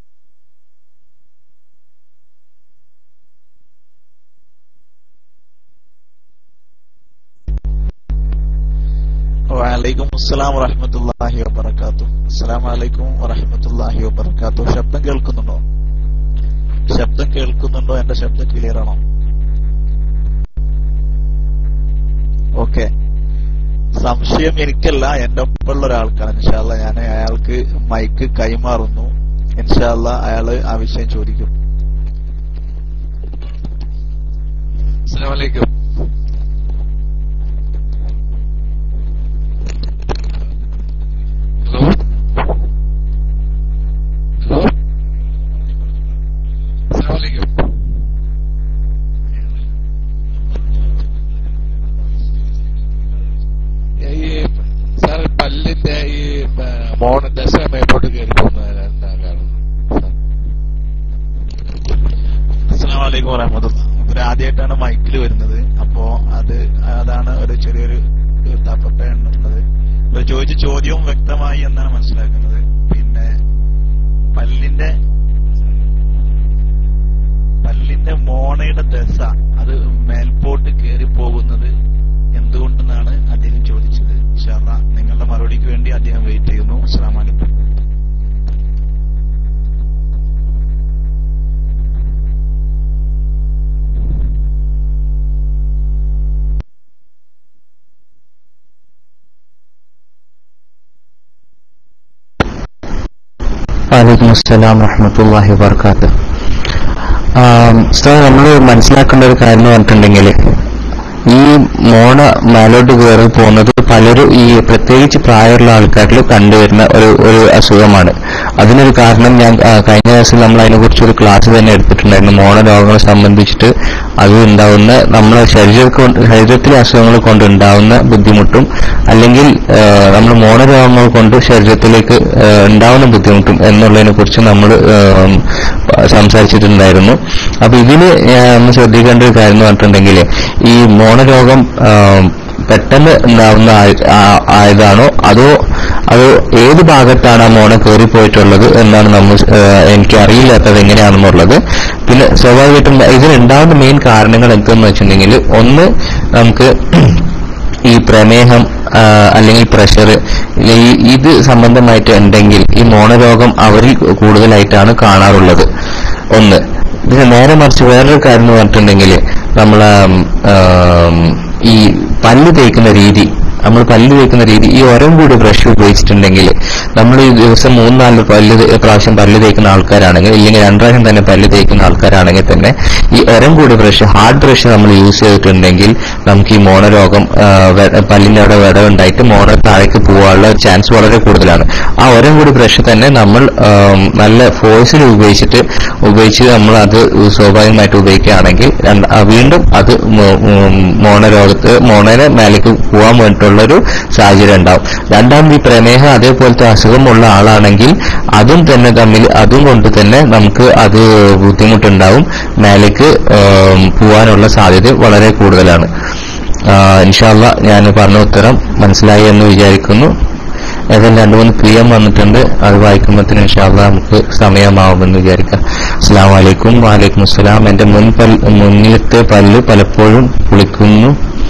വഅലൈക്കും അസ്സലാം വറഹ്മത്തുള്ളാഹി വബറകാതുഹു. അസ്സലാമു അലൈക്കും വറഹ്മത്തുള്ളാഹി വബറകാതുഹു. ശബ്ദം കേൾക്കുന്നുണ്ടോ? ശബ്ദം കേൾക്കുന്നുണ്ടോ? എന്റെ ശബ്ദം ക്ലിയർ ആണോ? ഓക്കെ. സംശയം എനിക്കല്ല, എന്റെ ഒപ്പമുള്ള ഒരാൾക്കാണ്. ഇൻഷാ അല്ലാഹ് ഞാൻ അയാൾക്ക് മൈക്ക് കൈമാറുന്നു. ഇൻഷാ അല്ലാഹ് അയാള് ആ വിഷയം ചോദിക്കും. അസ്സലാമു അലൈക്കും. ഹലോ ഹലോ അസ്സലാമു അലൈക്കും. ഈ സാർ പല്ലിന്റെ ഈ മോണ ദശ മേപ്പോട്ട് കയറി പോകുന്നത് എന്താ കാരണം? അസ്സലാമു അലൈക്കും വറഹ്മത്തുള്ളാഹി. ഇവർ ആദ്യമായിട്ടാണ് മൈക്കിൽ വരുന്നത്. അപ്പോ അത് അതാണ് ഒരു ചെറിയൊരു തപ്പട്ട ഉള്ളത്. ഇവർ ചോദിച്ച ചോദ്യവും വ്യക്തമായി എന്നാണ് മനസ്സിലാക്കുന്നത്. പിന്നെ പല്ലിന്റെ പല്ലിന്റെ മോണയുടെ ദശ അത് മേൽപോട്ട് കയറി പോകുന്നത് എന്തുകൊണ്ടെന്നാണ് അദ്ദേഹം ചോദിച്ചത്. ഇൻഷാ അല്ലാഹ് വലൈക്കും അസ്സലാം വറഹ്മത്തുള്ളാഹി വബറകാതുഹു. നമ്മൾ മനസ്സിലാക്കേണ്ട ഒരു കാര്യം എന്ന് പറഞ്ഞിട്ടുണ്ടെങ്കിൽ ഈ മോണ മേലോട്ട് കയറി പോകുന്നത് പലരും ഈ പ്രത്യേകിച്ച് പ്രായമുള്ള ആൾക്കാരിൽ കണ്ടുവരുന്ന ഒരു ഒരു അസുഖമാണ്. അതിനൊരു കാരണം ഞാൻ കഴിഞ്ഞ ദിവസം നമ്മൾ അതിനെക്കുറിച്ച് ഒരു ക്ലാസ് തന്നെ എടുത്തിട്ടുണ്ടായിരുന്നു. മോണ രോഗങ്ങളെ സംബന്ധിച്ചിട്ട് അത് ഉണ്ടാവുന്ന നമ്മളെ ശരീര ശരീരത്തിലെ അസുഖങ്ങൾ കൊണ്ടുണ്ടാവുന്ന ബുദ്ധിമുട്ടും അല്ലെങ്കിൽ നമ്മൾ മോണ രോഗങ്ങൾ കൊണ്ട് ശരീരത്തിലേക്ക് ഉണ്ടാവുന്ന ബുദ്ധിമുട്ടും എന്നുള്ളതിനെ കുറിച്ച് നമ്മൾ സംസാരിച്ചിട്ടുണ്ടായിരുന്നു. അപ്പൊ ഇതിന് നമ്മൾ ശ്രദ്ധിക്കേണ്ട ഒരു കാര്യം എന്ന് പറഞ്ഞിട്ടുണ്ടെങ്കിൽ ഈ മോണരോഗം പെട്ടെന്ന് ഉണ്ടാവുന്ന ആയതാണോ അതോ അതോ ഏത് ഭാഗത്താണ് ആ മോണ കയറിപ്പോയിട്ടുള്ളത് എന്നാണ് നമ്മൾ എനിക്ക് അറിയില്ലാത്തത് എങ്ങനെയാണെന്നുള്ളത്. പിന്നെ സ്വാഭാവികമായിട്ടും ഇതിനുണ്ടാവുന്ന മെയിൻ കാരണങ്ങൾ എന്തെന്ന് വെച്ചിട്ടുണ്ടെങ്കിൽ ഒന്ന് നമുക്ക് ഈ പ്രമേഹം അല്ലെങ്കിൽ പ്രഷർ ഇത് സംബന്ധമായിട്ട് ഉണ്ടെങ്കിൽ ഈ മോണരോഗം അവരിൽ കൂടുതലായിട്ടാണ് കാണാറുള്ളത്. ഒന്ന്. ഇതിന് നേരെ മറിച്ച് വേറൊരു കാര്യം എന്ന് പറഞ്ഞിട്ടുണ്ടെങ്കിൽ നമ്മളെ ഈ പല്ല് തേക്കുന്ന രീതി നമ്മൾ പല്ല് തേക്കുന്ന രീതി ഈ ഒരം കൂടി ബ്രഷ് ഉപയോഗിച്ചിട്ടുണ്ടെങ്കിൽ നമ്മൾ ഈ ദിവസം മൂന്നാല് പല്ല് പ്രാവശ്യം പല്ല് തേക്കുന്ന ആൾക്കാരാണെങ്കിൽ ഇല്ലെങ്കിൽ രണ്ട് പ്രാവശ്യം തന്നെ പല്ല് തേക്കുന്ന ആൾക്കാരാണെങ്കിൽ തന്നെ ഈ ഒരം കൂടി ബ്രഷ് ഹാർഡ് ബ്രഷ് നമ്മൾ യൂസ് ചെയ്തിട്ടുണ്ടെങ്കിൽ നമുക്ക് ഈ മോണരോഗം പല്ലിന്റെ അവിടെ വിടവുണ്ടായിട്ട് മോണ താഴേക്ക് പോകാനുള്ള ചാൻസ് വളരെ കൂടുതലാണ്. ആ ഒരം കൂടി ബ്രഷ് തന്നെ നമ്മൾ നല്ല ഫോഴ്സിൽ ഉപയോഗിച്ചിട്ട് ഉപയോഗിച്ച് നമ്മൾ അത് സ്വാഭാവികമായിട്ട് ഉപയോഗിക്കുകയാണെങ്കിൽ വീണ്ടും അത് മോണരോഗത്ത് മോണയുടെ മേലേക്ക് പോകാൻ വേണ്ടിയിട്ടുള്ള ഒരു സാഹചര്യം ഉണ്ടാവും. രണ്ടാമത് ഈ പ്രമേഹം അതേപോലത്തെ അസുഖമുള്ള ആളാണെങ്കിൽ അതും തന്നെ തമ്മിൽ അതും കൊണ്ട് തന്നെ നമുക്ക് അത് ബുദ്ധിമുട്ടുണ്ടാവും, മേലേക്ക് പോവാനുള്ള സാധ്യത വളരെ കൂടുതലാണ്. ഇൻഷാ അല്ലാഹ് ഞാൻ പറഞ്ഞ ഉത്തരം മനസ്സിലായി എന്ന് വിചാരിക്കുന്നു. ഏതായാലും രണ്ടു മൂന്ന് പി എം വന്നിട്ടുണ്ട്, അത് വായിക്കുമ്പോഴത്തേന് ഇൻഷാ അല്ലാഹ് നമുക്ക് സമയമാവുമെന്ന് വിചാരിക്കാം. അസ്സലാമു അലൈക്കും. വലൈക്കും അസ്സലാം. എന്റെ മുൻ പൽ മുന്നിലത്തെ പല്ല് പലപ്പോഴും പുളിക്കുന്നു.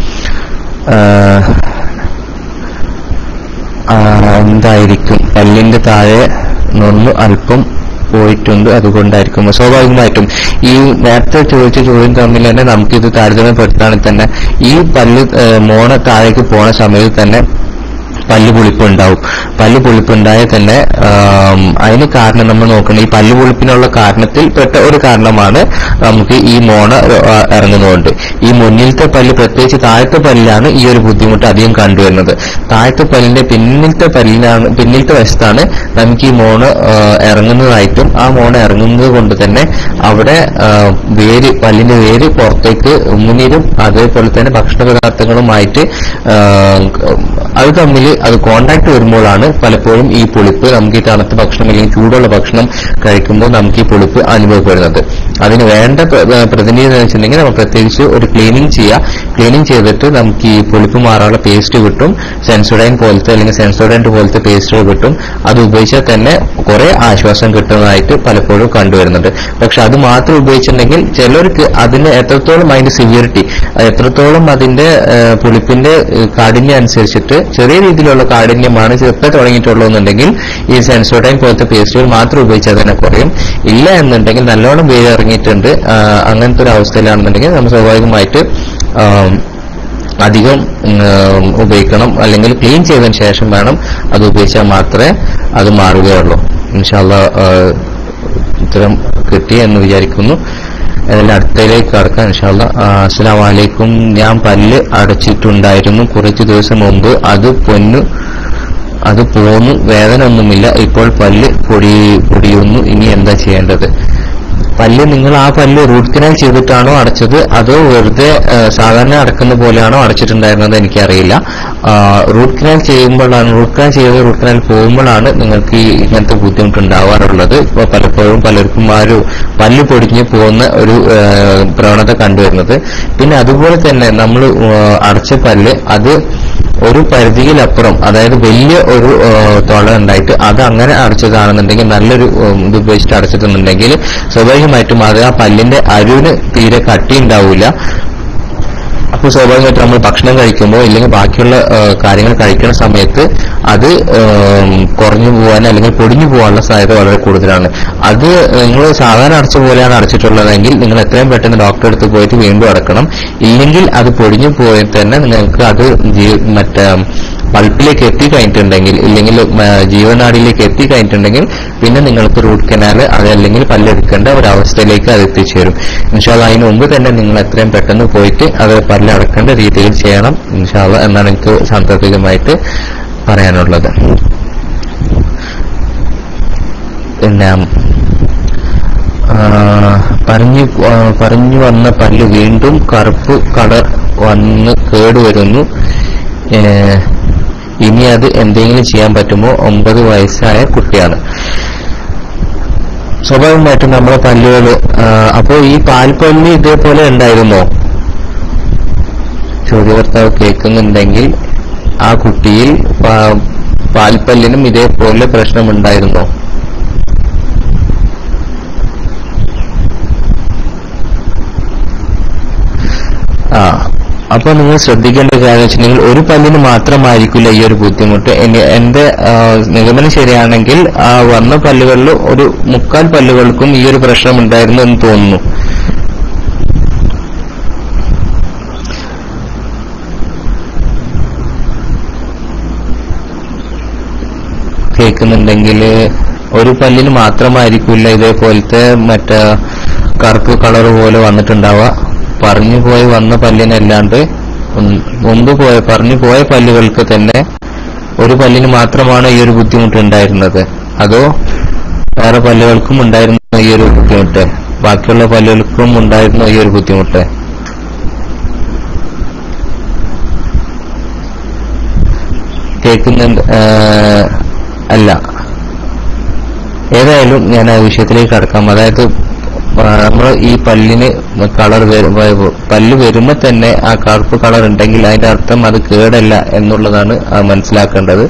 എന്തായിരിക്കും? പല്ലിന്റെ താഴെ നൊന്ന് അല്പം പോയിട്ടുണ്ട്, അതുകൊണ്ടായിരിക്കും. സ്വാഭാവികമായിട്ടും ഈ നേരത്തെ ചോദിച്ച ചോദ്യം തമ്മിൽ തന്നെ നമുക്കിത് താരതമ്യപ്പെടുത്തുകയാണെങ്കിൽ തന്നെ ഈ പല്ല് മോണ താഴേക്ക് പോണ സമയത്ത് തന്നെ പല്ല് പൊളിപ്പുണ്ടാവും. പല്ല് പൊളിപ്പുണ്ടായാൽ തന്നെ അതിന് കാരണം നമ്മൾ നോക്കണം. ഈ പല്ല് പൊളിപ്പിനുള്ള കാരണത്തിൽ പെട്ട ഒരു കാരണമാണ് നമുക്ക് ഈ മോണ ഇറങ്ങുന്നതുകൊണ്ട്. ഈ മുന്നിലത്തെ പല്ല് പ്രത്യേകിച്ച് താഴത്തെ പല്ലിലാണ് ഈ ഒരു ബുദ്ധിമുട്ട് അധികം കണ്ടുവരുന്നത്. താഴത്തെ പല്ലിന്റെ പിന്നിലത്തെ പല്ലിനാണ് പിന്നിലത്തെ വശത്താണ് നമുക്ക് ഈ മോണ ഇറങ്ങുന്നതായിട്ടും ആ മോണ ഇറങ്ങുന്നത് കൊണ്ട് തന്നെ അവിടെ വേര് പല്ലിന്റെ വേര് പുറത്തേക്ക് ഉമ്മുനീരും അതേപോലെ തന്നെ ഭക്ഷണ പദാർത്ഥങ്ങളുമായിട്ട് അത് തമ്മിൽ അത് കോണ്ടാക്ട് വരുമ്പോഴാണ് പലപ്പോഴും ഈ പൊളിപ്പ് നമുക്ക് ഈ തണുത്ത ഭക്ഷണം അല്ലെങ്കിൽ ചൂടുള്ള ഭക്ഷണം കഴിക്കുമ്പോൾ നമുക്ക് ഈ പൊളിപ്പ് അനുഭവപ്പെടുന്നത്. അതിന് വേണ്ട പ്രതിനിധി എന്ന് വെച്ചിട്ടുണ്ടെങ്കിൽ നമ്മൾ പ്രത്യേകിച്ച് ഒരു ക്ലീനിങ് ചെയ്യുക. ക്ലീനിങ് ചെയ്തിട്ട് നമുക്ക് ഈ പൊളിപ്പ് മാറാനുള്ള പേസ്റ്റ് കിട്ടും. സെൻസോഡൈൻ പോലത്തെ അല്ലെങ്കിൽ സെൻസോഡൈൻറ്റ് പോലത്തെ പേസ്റ്റുകൾ കിട്ടും. അത് ഉപയോഗിച്ചാൽ തന്നെ കുറെ ആശ്വാസം കിട്ടുന്നതായിട്ട് പലപ്പോഴും കണ്ടുവരുന്നുണ്ട്. പക്ഷെ അത് മാത്രം ഉപയോഗിച്ചിട്ടുണ്ടെങ്കിൽ ചിലർക്ക് അതിന് എത്രത്തോളം അതിന്റെ സിവിയറിറ്റി എത്രത്തോളം അതിന്റെ പൊളിപ്പിന്റെ കാഠിന്യം അനുസരിച്ചിട്ട് ചെറിയ രീതിയിലുള്ള കാഠിന്യമാണ് ചെറുപ്പം തുടങ്ങിയിട്ടുള്ളൂ എന്നുണ്ടെങ്കിൽ ഈ സെൻസോഡൈൻ പോലത്തെ പേസ്റ്റുകൾ മാത്രം ഉപയോഗിച്ചാൽ തന്നെ കുറയും. ഇല്ല എന്നുണ്ടെങ്കിൽ നല്ലോണം വേര് ഇറങ്ങിയിട്ടുണ്ട് അങ്ങനത്തെ ഒരു അവസ്ഥയിലാണെന്നുണ്ടെങ്കിൽ നമ്മൾ സ്വാഭാവികമായിട്ട് അധികം ഉപയോഗിക്കണം, അല്ലെങ്കിൽ ക്ലീൻ ചെയ്തതിന് ശേഷം വേണം അത് ഉപയോഗിച്ചാൽ മാത്രമേ അത് മാറുകയുള്ളൂ. ഇൻഷാ അല്ലാഹ് ഉത്തരം കിട്ടി എന്ന് വിചാരിക്കുന്നു. അതിന്റെ അടുത്തയിലേക്ക് കടക്കാം ഇൻഷാ അല്ലാഹ്. അസ്സലാമു അലൈക്കും. ഞാൻ പല്ല് അടച്ചിട്ടുണ്ടായിരുന്നു കുറച്ചു ദിവസം മുമ്പ്. അത് പൊന്നു അത് പോന്നു, വേദന ഒന്നുമില്ല. ഇപ്പോൾ പല്ല് പൊടി പൊടിയുന്നു. ഇനി എന്താ ചെയ്യേണ്ടത്? പല്ല് നിങ്ങൾ ആ പല്ല് റൂട്ട് കനാൽ ചെയ്തിട്ടാണോ അടച്ചത് അതോ വെറുതെ സാധാരണ അടക്കുന്ന പോലെയാണോ അടച്ചിട്ടുണ്ടായിരുന്നത് എനിക്കറിയില്ല. റൂട്ട് കനാൽ ചെയ്യുമ്പോഴാണ് റൂട്ട് കനാൽ ചെയ്ത് റൂട്ട് കനാൽ പോകുമ്പോഴാണ് നിങ്ങൾക്ക് ഈ ഇങ്ങനത്തെ ബുദ്ധിമുട്ടുണ്ടാവാറുള്ളത്. ഇപ്പോൾ പലപ്പോഴും പലർക്കും ആ ഒരു പല്ല് പൊടിഞ്ഞ് പോകുന്ന ഒരു പ്രവണത കണ്ടുവരുന്നത്. പിന്നെ അതുപോലെ തന്നെ നമ്മൾ അടച്ച പല്ല് അത് ഒരു പരിധിയിലപ്പുറം, അതായത് വലിയ ഒരു തുള ഉണ്ടായിട്ട് അത് അങ്ങനെ അടച്ചതാണെന്നുണ്ടെങ്കിൽ നല്ലൊരു ഇത് ഉപയോഗിച്ചിട്ട് അടച്ചിട്ടുണ്ടെങ്കിൽ സ്വാഭാവികമായിട്ടും അത് ആ പല്ലിന്റെ അരുവിന് തീരെ കട്ടി ഉണ്ടാവില്ല. അപ്പോൾ സ്വാഭാവികമായിട്ട് നമ്മൾ ഭക്ഷണം കഴിക്കുമ്പോൾ ഇല്ലെങ്കിൽ ബാക്കിയുള്ള കാര്യങ്ങൾ കഴിക്കുന്ന സമയത്ത് അത് കുറഞ്ഞു പോകാൻ അല്ലെങ്കിൽ പൊടിഞ്ഞു പോകാനുള്ള സാധ്യത വളരെ കൂടുതലാണ്. അത് നിങ്ങൾ സാധാരണ അടച്ച പോലെയാണ് അടച്ചിട്ടുള്ളതെങ്കിൽ നിങ്ങൾ എത്രയും പെട്ടെന്ന് ഡോക്ടറെ അടുത്ത് പോയിട്ട് വീണ്ടും അടക്കണം. ഇല്ലെങ്കിൽ അത് പൊടിഞ്ഞു പോയി തന്നെ നിങ്ങൾക്ക് അത് മറ്റേ പൾപ്പിലേക്ക് എത്തിക്കഴിഞ്ഞിട്ടുണ്ടെങ്കിൽ ഇല്ലെങ്കിൽ ജീവനാടിയിലേക്ക് എത്തിക്കഴിഞ്ഞിട്ടുണ്ടെങ്കിൽ പിന്നെ നിങ്ങൾക്ക് റൂട്ട് കനാല് അതല്ലെങ്കിൽ പല്ലെടുക്കേണ്ട ഒരവസ്ഥയിലേക്ക് അത് എത്തിച്ചേരും. ഇൻഷാ അല്ലാഹ് അതിന് മുമ്പ് തന്നെ നിങ്ങൾ എത്രയും പെട്ടെന്ന് പോയിട്ട് അത് പല്ലടക്കേണ്ട രീതിയിൽ ചെയ്യണം ഇൻഷാ അല്ലാഹ് എന്നാണ് എനിക്ക് സാന്ദർഭികമായിട്ട് പറയാനുള്ളത്. പിന്നെ പറഞ്ഞു പറഞ്ഞു വന്ന പല്ല് വീണ്ടും കറുപ്പ് കളർ വന്ന് കേടുവരുന്നു. ഇനി അത് എന്തെങ്കിലും ചെയ്യാൻ പറ്റുമോ? ഒമ്പത് വയസ്സായ കുട്ടിയാണ്. സ്വാഭാവികമായിട്ടും നമ്മുടെ പല്ലുകൾ അപ്പോ ഈ പാൽപ്പല്ല് ഇതേപോലെ ഉണ്ടായിരുന്നോ? ചോദ്യകർത്താവ് കേൾക്കുന്നുണ്ടെങ്കിൽ ആ കുട്ടിയിൽ പാൽപ്പല്ലിനും ഇതേപോലെ പ്രശ്നമുണ്ടായിരുന്നോ? ആ അപ്പൊ നിങ്ങൾ ശ്രദ്ധിക്കേണ്ട കാര്യം വെച്ചിട്ടുണ്ടെങ്കിൽ ഒരു പല്ലിന് മാത്രമായിരിക്കില്ല ഈ ഒരു ബുദ്ധിമുട്ട്. എന്റെ നിഗമനം ശരിയാണെങ്കിൽ ആ വന്ന പല്ലുകളിൽ ഒരു മുക്കാൽ പല്ലുകൾക്കും ഈ ഒരു പ്രശ്നം ഉണ്ടായിരുന്നു എന്ന് തോന്നുന്നു. കേൾക്കുന്നുണ്ടെങ്കിൽ ഒരു പല്ലിന് മാത്രമായിരിക്കില്ല ഇതേപോലത്തെ മറ്റേ കറുപ്പ് കളർ പോലെ വന്നിട്ടുണ്ടാവുക. പറഞ്ഞു പോയി വന്ന പല്ലിനല്ലാണ്ട് മുമ്പ് പോയ പറഞ്ഞു പോയ പല്ലുകൾക്ക് തന്നെ ഒരു പല്ലിന് മാത്രമാണ് ഈ ഒരു ബുദ്ധിമുട്ട് ഉണ്ടായിരുന്നത്, അതോ വേറെ പല്ലുകൾക്കും ഉണ്ടായിരുന്ന ഈ ഒരു ബുദ്ധിമുട്ട്? ബാക്കിയുള്ള പല്ലുകൾക്കും ഉണ്ടായിരുന്ന ഈ ഒരു ബുദ്ധിമുട്ട്? കേൾക്കുന്നുണ്ട്? അല്ല, ഏതായാലും ഞാൻ ആ വിഷയത്തിലേക്ക് കടക്കാം. അതായത് നമ്മൾ ഈ പല്ലിന് കളർ പല്ല് വരുമ്പോ തന്നെ ആ കറുപ്പ് കളർ ഉണ്ടെങ്കിൽ അതിന്റെ അർത്ഥം അത് കേടല്ല എന്നുള്ളതാണ് മനസ്സിലാക്കേണ്ടത്.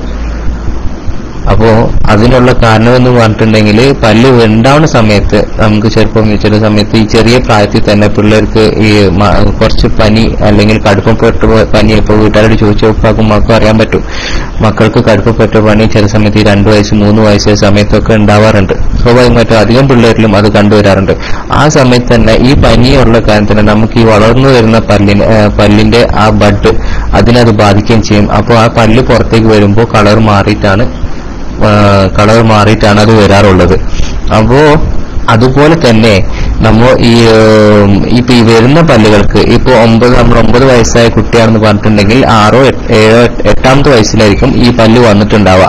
അപ്പോ അതിനുള്ള കാരണം എന്ന് പറഞ്ഞിട്ടുണ്ടെങ്കിൽ പല്ല് ഉണ്ടാവുന്ന സമയത്ത് നമുക്ക് ചിലപ്പം ചില സമയത്ത് ഈ ചെറിയ പ്രായത്തിൽ തന്നെ പിള്ളേർക്ക് ഈ കുറച്ച് പനി അല്ലെങ്കിൽ കടുപ്പപ്പെട്ട പനി ഇപ്പൊ വീട്ടുകാരോട് ചോദിച്ചു നോക്കുമ്പോൾ അറിയാൻ പറ്റും. മക്കൾക്ക് കടുപ്പപ്പെട്ട പനി ചില സമയത്ത് ഈ രണ്ടു വയസ്സ് മൂന്ന് വയസ്സ് സമയത്തൊക്കെ ഉണ്ടാവാറുണ്ട്. സ്വാഭാവികമായിട്ടും അധികം പിള്ളേരിലും അത് കണ്ടുവരാറുണ്ട്. ആ സമയത്ത് തന്നെ ഈ പനിയുള്ള കാര്യത്തിന് നമുക്ക് ഈ വളർന്നു വരുന്ന പല്ലിന് പല്ലിന്റെ ആ ബഡ് അതിനത് ബാധിക്കുകയും ചെയ്യും. അപ്പോൾ ആ പല്ല് പുറത്തേക്ക് വരുമ്പോൾ കളർ മാറിയിട്ടാണ് കളർ മാറിയിട്ടാണ് അത് വരാറുള്ളത്. അപ്പോ അതുപോലെ തന്നെ നമ്മ ഈ ഇപ്പൊ ഈ വരുന്ന പല്ലുകൾക്ക് ഇപ്പൊ ഒമ്പത് നമ്മൾ ഒമ്പത് വയസ്സായ കുട്ടിയാണെന്ന് പറഞ്ഞിട്ടുണ്ടെങ്കിൽ ആറോ ഏഴോ എട്ടാമത്തെ വയസ്സിലായിരിക്കും ഈ പല്ല് വന്നിട്ടുണ്ടാവുക.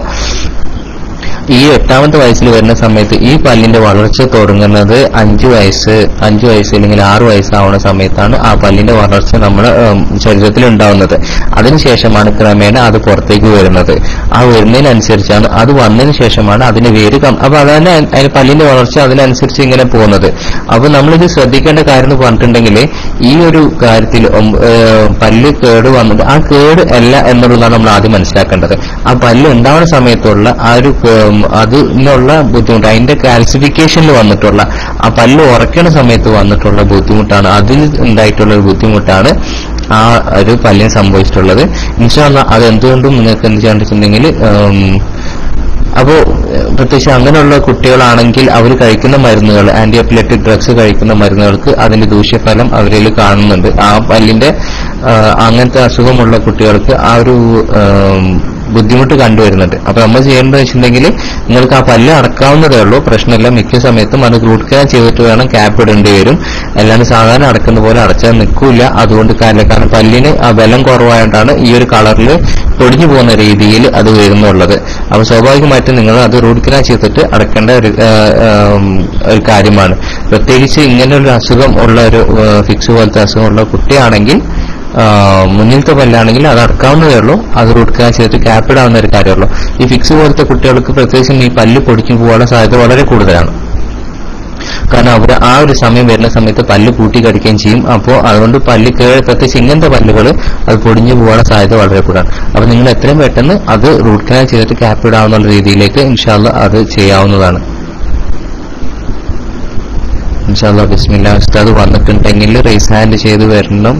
ഈ എട്ടാമത്തെ വയസ്സിൽ വരുന്ന സമയത്ത് ഈ പല്ലിന്റെ വളർച്ച തുടങ്ങുന്നത് അഞ്ചു വയസ്സ് അഞ്ചു വയസ്സ് അല്ലെങ്കിൽ ആറു വയസ്സാവുന്ന സമയത്താണ് ആ പല്ലിന്റെ വളർച്ച നമ്മുടെ ശരീരത്തിൽ ഉണ്ടാവുന്നത്. അതിനുശേഷമാണ് ക്രമേണ അത് പുറത്തേക്ക് വരുന്നത്. ആ വരുന്നതിനനുസരിച്ചാണ് അത് വന്നതിന് ശേഷമാണ് അതിന് വേര് അപ്പൊ അതാണ് അതിന് പല്ലിന്റെ വളർച്ച അതിനനുസരിച്ച് ഇങ്ങനെ പോകുന്നത്. അപ്പൊ നമ്മളിത് ശ്രദ്ധിക്കേണ്ട കാര്യം എന്ന് പറഞ്ഞിട്ടുണ്ടെങ്കിൽ ഈ ഒരു കാര്യത്തിൽ പല്ല് കേട് വന്നത് ആ കേട് അല്ല എന്നുള്ളതാണ് നമ്മൾ ആദ്യം മനസ്സിലാക്കേണ്ടത്. ആ പല്ല് ഉണ്ടാവുന്ന സമയത്തുള്ള ആ ഒരു അതിനുള്ള ബുദ്ധിമുട്ട് അതിന്റെ കാൽസിഫിക്കേഷനിൽ വന്നിട്ടുള്ള ആ പല്ല് ഉറക്കുന്ന സമയത്ത് വന്നിട്ടുള്ള ബുദ്ധിമുട്ടാണ്, അതിൽ ഉണ്ടായിട്ടുള്ള ഒരു ബുദ്ധിമുട്ടാണ് ആ ഒരു പല്ലിന് സംഭവിച്ചിട്ടുള്ളത്. ഇൻഷാ അല്ലാഹ് അത് എന്തുകൊണ്ടും നിങ്ങൾക്ക് എന്ത് ചെയ്യാൻ വെച്ചിട്ടുണ്ടെങ്കിൽ അപ്പോ പ്രത്യേകിച്ച് അങ്ങനെയുള്ള കുട്ടികളാണെങ്കിൽ അവർ കഴിക്കുന്ന മരുന്നുകൾ ആന്റി എപ്പിലെപ്റ്റിക് ഡ്രഗ്സ് കഴിക്കുന്ന മരുന്നുകൾക്ക് അതിന്റെ ദൂഷ്യഫലം അവരിൽ കാണുന്നുണ്ട്. ആ പല്ലിന്റെ അങ്ങനത്തെ അസുഖമുള്ള കുട്ടികൾക്ക് ആ ഒരു ബുദ്ധിമുട്ട് കണ്ടുവരുന്നുണ്ട്. അപ്പൊ നമ്മൾ ചെയ്യേണ്ടത് വെച്ചിട്ടുണ്ടെങ്കിൽ നിങ്ങൾക്ക് ആ പല്ല് അടക്കാവുന്നതേ ഉള്ളൂ, പ്രശ്നമില്ല. മിക്ക സമയത്തും അത് റൂട്ട് കനാൽ ചെയ്തിട്ട് വേണം ക്യാപ്പ് ഇടേണ്ടി വരും. അല്ലാണ്ട് സാധാരണ അടക്കുന്ന പോലെ അടച്ചാൽ നിൽക്കില്ല. അതുകൊണ്ട് കാര്യമില്ല. കാരണം പല്ലിന് ആ ബലം കുറവായിട്ടാണ് ഈ ഒരു കളറിൽ പൊടിഞ്ഞു പോകുന്ന രീതിയിൽ അത് വരുന്നുള്ളത്. അപ്പൊ സ്വാഭാവികമായിട്ടും നിങ്ങൾ അത് റൂട്ട് കനാൽ ചെയ്തിട്ട് അടക്കേണ്ട ഒരു ഒരു കാര്യമാണ്. പ്രത്യേകിച്ച് ഇങ്ങനെ ഒരു അസുഖം ഉള്ള ഒരു ഫിക്സ് പോലത്തെ അസുഖമുള്ള കുട്ടിയാണെങ്കിൽ മുന്നിലത്തെ പല്ലാണെങ്കിൽ അത് അടക്കാവുന്നതേ ഉള്ളൂ. അത് റൂട്ട് കനാൽ ചെയ്തിട്ട് ക്യാപ്പ് ഇടാവുന്ന ഒരു കാര്യമുള്ളൂ. ഈ ഫിക്സ് പോലത്തെ കുട്ടികൾക്ക് പ്രത്യേകിച്ചും ഈ പല്ല് പൊടിച്ചു പോകാനുള്ള സാധ്യത വളരെ കൂടുതലാണ്. കാരണം അവർ ആ ഒരു സമയം വരുന്ന സമയത്ത് പല്ല് കൂട്ടി കടിക്കുകയും ചെയ്യും. അപ്പോൾ അതുകൊണ്ട് പല്ല് കേട് പ്രത്യേകിച്ച് ഇങ്ങനത്തെ പല്ലുകൾ അത് പൊടിഞ്ഞു പോകാനുള്ള സാധ്യത വളരെ കൂടുതലാണ്. അപ്പൊ നിങ്ങൾ എത്രയും പെട്ടെന്ന് അത് റൂട്ട് കനാൽ ചെയ്തിട്ട് ക്യാപ്പ് ഇടാവുന്ന രീതിയിലേക്ക് ഇൻഷാ അല്ലാഹ് അത് ചെയ്യാവുന്നതാണ്. ഇൻഷാ അല്ലാഹ് ബിസ്മില്ലാഹ്. ഉസ്താദ് വന്നിട്ടുണ്ടെങ്കിൽ റൈസ് ഹാൻഡ് ചെയ്ത് വരണം.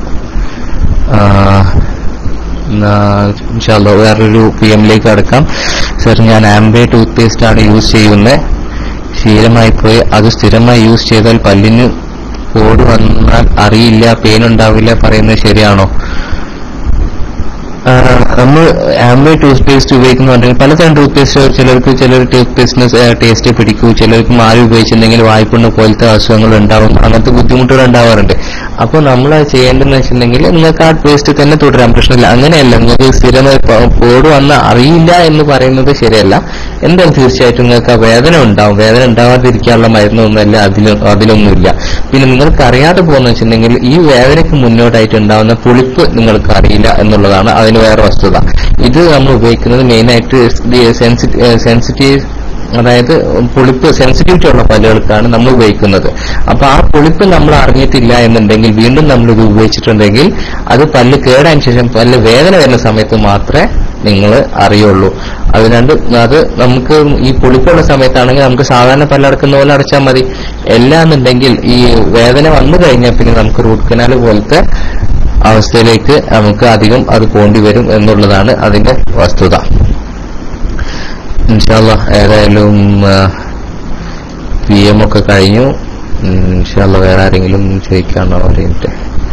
ഇൻഷാ അല്ലാഹ് വേറൊരു പി എമ്മിലേക്ക് കടക്കാം. സർ, ഞാൻ ആംബേ ടൂത്ത് പേസ്റ്റ് ആണ് യൂസ് ചെയ്യുന്നത്. ശീലമായി പോയി അത് സ്ഥിരമായി യൂസ് ചെയ്താൽ പല്ലിന് കോട് വന്നാൽ അറിയില്ല, പെയിൻ ഉണ്ടാവില്ല പറയുന്നത് ശരിയാണോ? നമ്മൾ ആംബേ ടൂത്ത് പേസ്റ്റ് ഉപയോഗിക്കുന്നുണ്ടെങ്കിൽ പലതരം ടൂത്ത് പേസ്റ്റ് ചിലർക്ക് ചിലർ ടൂത്ത് പേസ്റ്റിന് ടേസ്റ്റ് പിടിക്കൂ, ചിലർക്ക് മാറി ഉപയോഗിച്ചിട്ടുണ്ടെങ്കിൽ വായ്പുണ്ണ് പോലത്തെ അസുഖങ്ങൾ ഉണ്ടാവും, അങ്ങനത്തെ ബുദ്ധിമുട്ടുകൾ ഉണ്ടാവാറുണ്ട്. അപ്പോൾ നമ്മൾ ചെയ്യേണ്ടതെന്ന് വെച്ചിട്ടുണ്ടെങ്കിൽ നിങ്ങൾക്ക് ആ പേസ്റ്റ് തന്നെ തുടരാം, പ്രശ്നമില്ല. അങ്ങനെയല്ല, നിങ്ങൾക്ക് സ്ഥിരമായി പോട് വന്ന അറിയില്ല എന്ന് പറയുന്നത് ശരിയല്ല. എന്തായാലും തീർച്ചയായിട്ടും നിങ്ങൾക്ക് ആ വേദന ഉണ്ടാവും. വേദന ഉണ്ടാവാതിരിക്കാനുള്ള മരുന്നൊന്നുമല്ല അതിൽ അതിലൊന്നുമില്ല. പിന്നെ നിങ്ങൾക്ക് അറിയാതെ പോകുന്ന വെച്ചിട്ടുണ്ടെങ്കിൽ ഈ വേദനയ്ക്ക് മുന്നോട്ടായിട്ട് ഉണ്ടാവുന്ന പുളിപ്പ് നിങ്ങൾക്ക് അറിയില്ല എന്നുള്ളതാണ് അതിന് വേറെ വസ്തുത. ഇത് നമ്മൾ ഉപയോഗിക്കുന്നത് മെയിനായിട്ട് സെൻസിറ്റീവ്, അതായത് പുളിപ്പ് സെൻസിറ്റിവിറ്റി ഉള്ള പല്ലുകൾക്കാണ് നമ്മൾ ഉപയോഗിക്കുന്നത്. അപ്പൊ ആ പുളിപ്പ് നമ്മൾ അറിഞ്ഞിട്ടില്ല എന്നുണ്ടെങ്കിൽ വീണ്ടും നമ്മൾ ഇത് ഉപയോഗിച്ചിട്ടുണ്ടെങ്കിൽ അത് പല്ല് കേടായതിനു ശേഷം പല്ല് വേദന വരുന്ന സമയത്ത് മാത്രമേ നിങ്ങൾ അറിയുള്ളൂ. അതിനാണ്ട് അത് നമുക്ക് ഈ പുളിപ്പുള്ള സമയത്താണെങ്കിൽ നമുക്ക് സാധാരണ പല്ലടക്കുന്ന പോലെ അടച്ചാൽ മതി. എല്ലാ എന്നുണ്ടെങ്കിൽ ഈ വേദന വന്നു കഴിഞ്ഞാൽ പിന്നെ നമുക്ക് റൂട്ട് കനാൽ പോലത്തെ അവസ്ഥയിലേക്ക് നമുക്ക് അധികം അത് പോണ്ടി വരും എന്നുള്ളതാണ് അതിന്റെ വസ്തുത. ഇൻഷാല്ലാ ഏതായാലും പി എം ഒക്കെ കഴിഞ്ഞു. ഇൻഷാല്ലാ വേറെ ആരെങ്കിലും ചോദിക്കാണോ അറിയട്ടെ.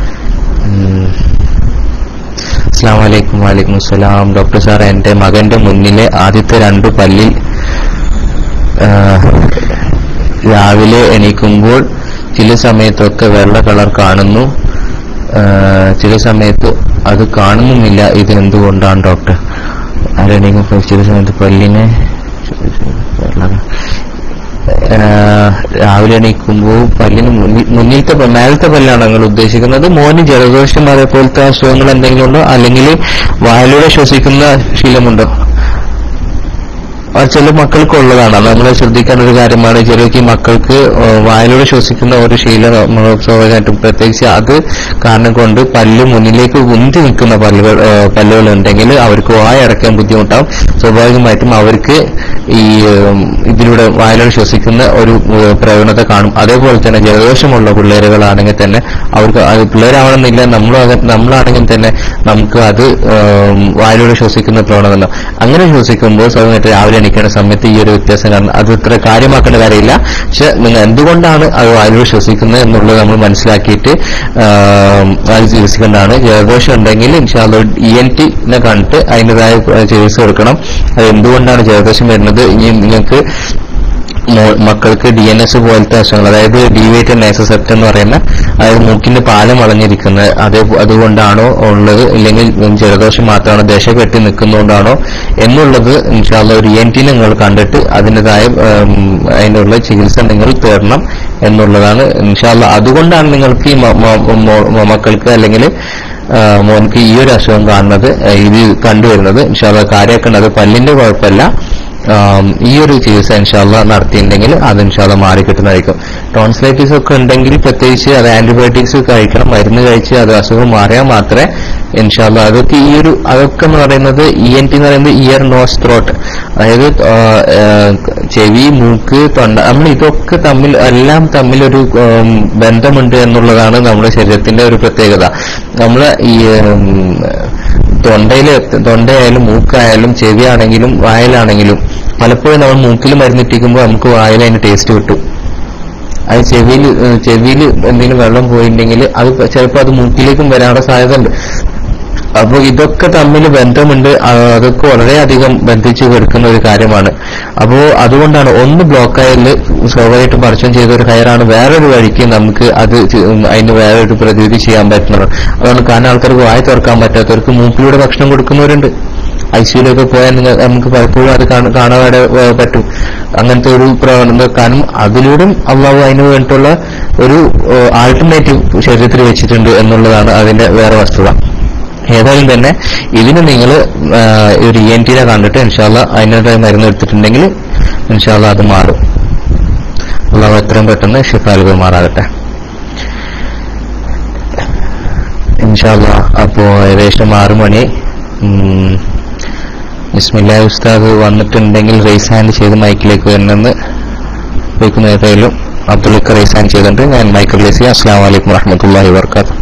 അസ്സലാമു അലൈക്കും. വലൈക്കും അസ്സലാം. ഡോക്ടർ സാർ, എന്റെ മകന്റെ മുന്നിലെ ആദ്യത്തെ രണ്ടു പല്ലിൽ രാവിലെ എണീക്കുമ്പോൾ ചില സമയത്തൊക്കെ വെള്ള കളർ കാണുന്നു, ചില സമയത്ത് അത് കാണുന്നുമില്ല. ഇത് എന്തുകൊണ്ടാണ് ഡോക്ടർ? ആരെങ്കിലും ചില സമയത്ത് പല്ലിനെ രാവിലെ എണീക്കുമ്പോൾ പല്ലിന് മുന്നിലത്തെ മേലത്തെ പല്ലാണ് നിങ്ങൾ ഉദ്ദേശിക്കുന്നത്. മോന് ജലദോഷം അതേപോലത്തെ അസുഖങ്ങൾ എന്തെങ്കിലും ഉണ്ടോ, അല്ലെങ്കിൽ വായിലൂടെ ശ്വസിക്കുന്ന ശീലമുണ്ടോ? ചില മക്കൾക്ക് ഉള്ളതാണ്. നമ്മൾ ശ്രദ്ധിക്കേണ്ട ഒരു കാര്യമാണ്. ചിലർക്ക് മക്കൾക്ക് വായിലൂടെ ശ്വസിക്കുന്ന ഒരു ശീലം സ്വാഭാവികമായിട്ടും, പ്രത്യേകിച്ച് അത് കാരണം കൊണ്ട് പല്ല് മുന്നിലേക്ക് ഉന്തി നിൽക്കുന്ന പല്ലുകൾ പല്ലുകൾ ഉണ്ടെങ്കിൽ അവർക്ക് വായ അടയ്ക്കാൻ ബുദ്ധിമുട്ടാവും. സ്വാഭാവികമായിട്ടും അവർക്ക് ഈ ഇതിലൂടെ വായിലൂടെ ശ്വസിക്കുന്ന ഒരു പ്രവണത കാണും. അതേപോലെ തന്നെ ജലദോഷമുള്ള പിള്ളേരുകളാണെങ്കിൽ തന്നെ അവർക്ക് അത് പിള്ളേരാവണമെന്നില്ല, നമ്മൾ നമ്മളാണെങ്കിൽ തന്നെ നമുക്ക് അത് വായിലൂടെ ശ്വസിക്കുന്ന പ്രവണത ഉണ്ടാവും. അങ്ങനെ ശ്വസിക്കുമ്പോൾ സ്വാഭാവികമായിട്ട് രാവിലെ എണീക്കുന്ന സമയത്ത് ഈ ഒരു വ്യത്യാസം കാരണം അത് ഇത്ര കാര്യമാക്കേണ്ട കാര്യമില്ല. പക്ഷെ നിങ്ങൾ എന്തുകൊണ്ടാണ് അത് വായിലൂടെ ശ്വസിക്കുന്നത് എന്നുള്ളത് നമ്മൾ മനസ്സിലാക്കിയിട്ട് അത് ചികിത്സിക്കേണ്ടതാണ്. ജലദോഷം ഉണ്ടെങ്കിൽ ഇൻഷാല്ലാ ഇ എൻ ടിനെ കണ്ടിട്ട് അതിൻ്റെതായ ചികിത്സ കൊടുക്കണം. അത് എന്തുകൊണ്ടാണ് ജലദോഷം വരുന്നത്, ഇനി നിങ്ങൾക്ക് മക്കൾക്ക് ഡി എൻ എസ് പോലത്തെ അസുഖങ്ങൾ, അതായത് ഡീവേറ്റഡ് നേസസെപ്റ്റ് എന്ന് പറയുന്ന, അതായത് മൂക്കിന്റെ പാലം വളഞ്ഞിരിക്കുന്നത്, അതേ അതുകൊണ്ടാണോ ഉള്ളത്, ഇല്ലെങ്കിൽ ജലദോഷം മാത്രമാണോ, ദശ കെട്ടി നിൽക്കുന്നതുകൊണ്ടാണോ എന്നുള്ളത് ഇൻഷാല്ലാ ഒരു ഇ എൻ ടി നിങ്ങൾ കണ്ടിട്ട് അതിൻ്റെതായ അതിനുള്ള ചികിത്സ നിങ്ങൾ തേടണം എന്നുള്ളതാണ് ഇൻഷാല്ലാ. അതുകൊണ്ടാണ് നിങ്ങൾക്ക് ഈ മക്കൾക്ക് അല്ലെങ്കിൽ മോൻക്ക് ഈ ഒരു അസുഖം കാണുന്നത്, ഇത് കണ്ടുവരുന്നത്. ഇൻഷാല്ലാ കാര്യമാക്കുന്നത് പല്ലിന്റെ കുഴപ്പമില്ല. ഈ ഒരു ചികിത്സ ഇൻഷാല്ലാ നടത്തിയിട്ടുണ്ടെങ്കിൽ അത് ഇൻഷാല്ലാ മാറി കിട്ടുന്നതായിരിക്കും. ടോൺസിലൈറ്റിസ് ഒക്കെ ഉണ്ടെങ്കിൽ പ്രത്യേകിച്ച് അത് ആന്റിബയോട്ടിക്സ് കഴിക്കണം, മരുന്ന് കഴിച്ച് അത് അസുഖം മാറിയാൽ മാത്രമേ ഇൻഷാല്ലാ. അതൊക്കെ ഈ ഒരു അതൊക്കെ എന്ന് പറയുന്നത് ഇ എൻ ടി എന്ന് പറയുന്നത് ഇയർ നോസ് ത്രോട്ട്, അതായത് ചെവി മൂക്ക് തൊണ്ട, നമ്മൾ ഇതൊക്കെ തമ്മിൽ എല്ലാം തമ്മിലൊരു ബന്ധമുണ്ട് എന്നുള്ളതാണ് നമ്മുടെ ശരീരത്തിന്റെ ഒരു പ്രത്യേകത. നമ്മൾ ഈ തൊണ്ടയിൽ തൊണ്ടയായാലും മൂക്കായാലും ചെവിയാണെങ്കിലും വായിലാണെങ്കിലും പലപ്പോഴും നമ്മൾ മൂക്കിൽ മരുന്നിട്ടിരിക്കുമ്പോൾ നമുക്ക് വായിൽ അതിന് ടേസ്റ്റ് കിട്ടും. അത് ചെവിയിൽ ചെവിയിൽ എന്തെങ്കിലും വെള്ളം പോയിട്ടുണ്ടെങ്കിൽ അത് ചിലപ്പോൾ അത് മൂക്കിലേക്കും വരാനുള്ള സാധ്യത ഉണ്ട്. അപ്പോൾ ഇതൊക്കെ തമ്മിൽ ബന്ധമുണ്ട്. അതൊക്കെ വളരെയധികം ബന്ധിച്ച് കിടക്കുന്ന ഒരു കാര്യമാണ്. അപ്പോൾ അതുകൊണ്ടാണ് ഒന്ന് ബ്ലോക്കായാൽ സ്വാഭാവികമായിട്ടും പറിച്ചം ചെയ്ത ഒരു കയറാണ് വേറൊരു വഴിക്ക് നമുക്ക് അത് അതിന് വേറൊരു പ്രതിവിധി ചെയ്യാൻ പറ്റുന്നത്. അതുകൊണ്ട് കാരണം ആൾക്കാർക്ക് വായ തുറക്കാൻ പറ്റാത്തവർക്ക് മൂക്കിലൂടെ ഭക്ഷണം കൊടുക്കുന്നവരുണ്ട്. ഐ സിയിലൊക്കെ പോയാൽ നിങ്ങൾ നമുക്ക് പലപ്പോഴും അത് കാണാതെ പറ്റും. അങ്ങനത്തെ ഒരു പ്രവണത കാരണം അതിലൂടെ അള്ളാഹു അതിന് വേണ്ടിയിട്ടുള്ള ഒരു ആൾട്ടർനേറ്റീവ് ശരീരത്തിൽ വെച്ചിട്ടുണ്ട് എന്നുള്ളതാണ് അതിന്റെ വേറെ വസ്തുത. ഏതായാലും തന്നെ ഇതിന് നിങ്ങൾ ഒരു ഇ എൻ ടിനെ കണ്ടിട്ട് ഇൻഷാല്ലാ അതിനകത്ത് മരുന്ന് എടുത്തിട്ടുണ്ടെങ്കിൽ ഇൻഷാല്ലാ അത് മാറും. അള്ളാഹു എത്രയും പെട്ടെന്ന് ഷിഫാലുകൾ മാറാകട്ടെ ഇൻഷാല്ലാ. അപ്പോ ഏകദേശം ആറു മണി. ബിസ്മില്ലാഹി ഉസ്താദ് വന്നിട്ടുണ്ടെങ്കിൽ റൈസ് ഹാൻഡ് ചെയ്ത് മൈക്കിലേക്ക് വരണമെന്ന് വയ്ക്കുന്ന. ഏതായാലും അബ്ദുള്ളക്ക് റൈസ് ഹാൻഡ് ചെയ്തിട്ടുണ്ട്. ഞാൻ മൈക്ക് റിലീസ് ചെയ്യാം. അസ്സലാമു അലൈക്കും വറഹ്മത്തുള്ളാഹി വബറകാതുഹു.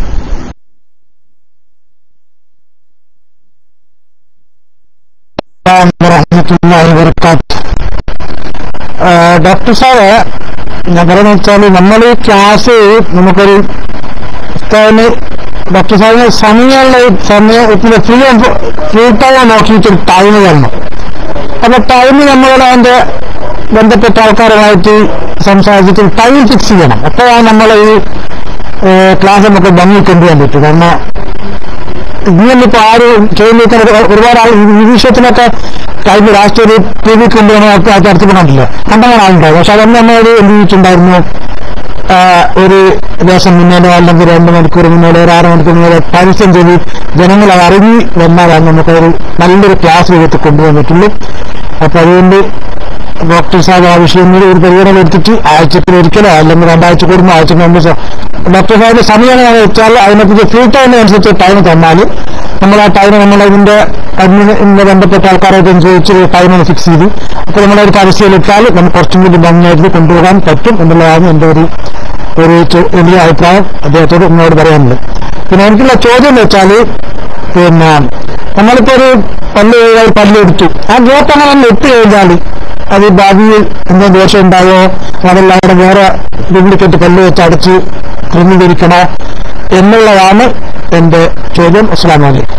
ഡോക്ടർ സാറ്, ഞാൻ പറയുന്നത് വെച്ചാൽ നമ്മൾ ഈ ക്ലാസ് നമുക്കൊരു ഉസ്താദിന് ഡോക്ടർ സാഹിബ് സമയമുള്ള സമയം ഇപ്പം ഫ്രീ ഫ്രീ ടൈം നോക്കിയിട്ട് ടൈം തരണം. അപ്പൊ ടൈം നമ്മൾ അതിന്റെ ബന്ധപ്പെട്ട ആൾക്കാരുമായിട്ട് സംസാരിച്ചിട്ട് ടൈം ഫിക്സ് ചെയ്യണം. എപ്പോഴാണ് നമ്മൾ ഈ ക്ലാസ് നമുക്ക് ഭംഗി കൊണ്ടുപോകാൻ പറ്റും. കാരണം ഇങ്ങനിപ്പോ ആരും ചെയ്യുന്ന ഒരുപാട് ആൾ ഈ വിഷയത്തിലൊക്കെ കഴിഞ്ഞ ലാസ്റ്റ് ഒരു ടി വി കൊണ്ടുപോകണം ചർച്ചപ്പെടാനില്ല കണ്ടങ്ങനെ ആളുണ്ടാവും. പക്ഷെ അതൊന്നും നമ്മൾ എന്ത് ചെയ്തിട്ടുണ്ടായിരുന്നു, ഒരു ദിവസം മുന്നേലോ അല്ലെങ്കിൽ രണ്ട് മണിക്കൂർ മുന്നേലോ ഒരു ആറ് മണിക്കൂർ മുന്നേലോ പരസ്യം ചെയ്ത് ജനങ്ങൾ അത് അറിഞ്ഞ് വന്നാലാണ് നമുക്കൊരു നല്ലൊരു ക്ലാസ് രൂപത്തിൽ കൊണ്ടുപോകാൻ പറ്റുള്ളൂ. അപ്പൊ അതുകൊണ്ട് ഡോക്ടർ സാഹിബ് ആ വിഷയങ്ങളിൽ ഒരു പരിഗണന എടുത്തിട്ട് ആഴ്ചത്തിൽ ഒരിക്കലോ അല്ലെങ്കിൽ രണ്ടാഴ്ച കൂടുമ്പോൾ ആഴ്ച രണ്ട് ഡോക്ടർ സാഹിബിന്റെ സമയം വെച്ചാൽ അതിനെക്കുറിച്ച് ഫ്രീ ടൈമിനനുസരിച്ച് ടൈം തന്നാൽ നമ്മൾ ആ ടൈം നമ്മളതിന്റെ അതിന് ബന്ധപ്പെട്ട ആൾക്കാരായിട്ട് ചോദിച്ച് ടൈം ഫിക്സ് ചെയ്ത് അപ്പോൾ നമ്മളൊരു പരസ്യയിലിട്ടാൽ നമുക്ക് കുറച്ചും കൂടി ഭംഗിയായിട്ട് കൊണ്ടുപോകാൻ പറ്റും എന്നുള്ളതാണ് എൻ്റെ ഒരു ഒരു വലിയ അഭിപ്രായം അദ്ദേഹത്തോട് എന്നോട് പറയാനുള്ളത്. പിന്നെ എനിക്കുള്ള ചോദ്യം എന്ന് വെച്ചാൽ, പിന്നെ നമ്മളിപ്പോ ഒരു പല്ല് കഴിഞ്ഞാൽ പല്ലെടുത്തു, ആ ഗ്യാപ്പ് അങ്ങനെ നമ്മൾ ഇട്ട് കഴിഞ്ഞാൽ അത് ഭാവിയിൽ എന്തെങ്കിലും ദോഷം ഉണ്ടായോ, അതല്ലാതെ വേറെ ഡ്യൂപ്ലിക്കേറ്റ് പല്ല് വെച്ച് അടച്ച് ക്രമീകരിക്കണോ എന്നുള്ളതാണ് എന്റെ ചോദ്യം. അസ്സലാമു അലൈക്കും.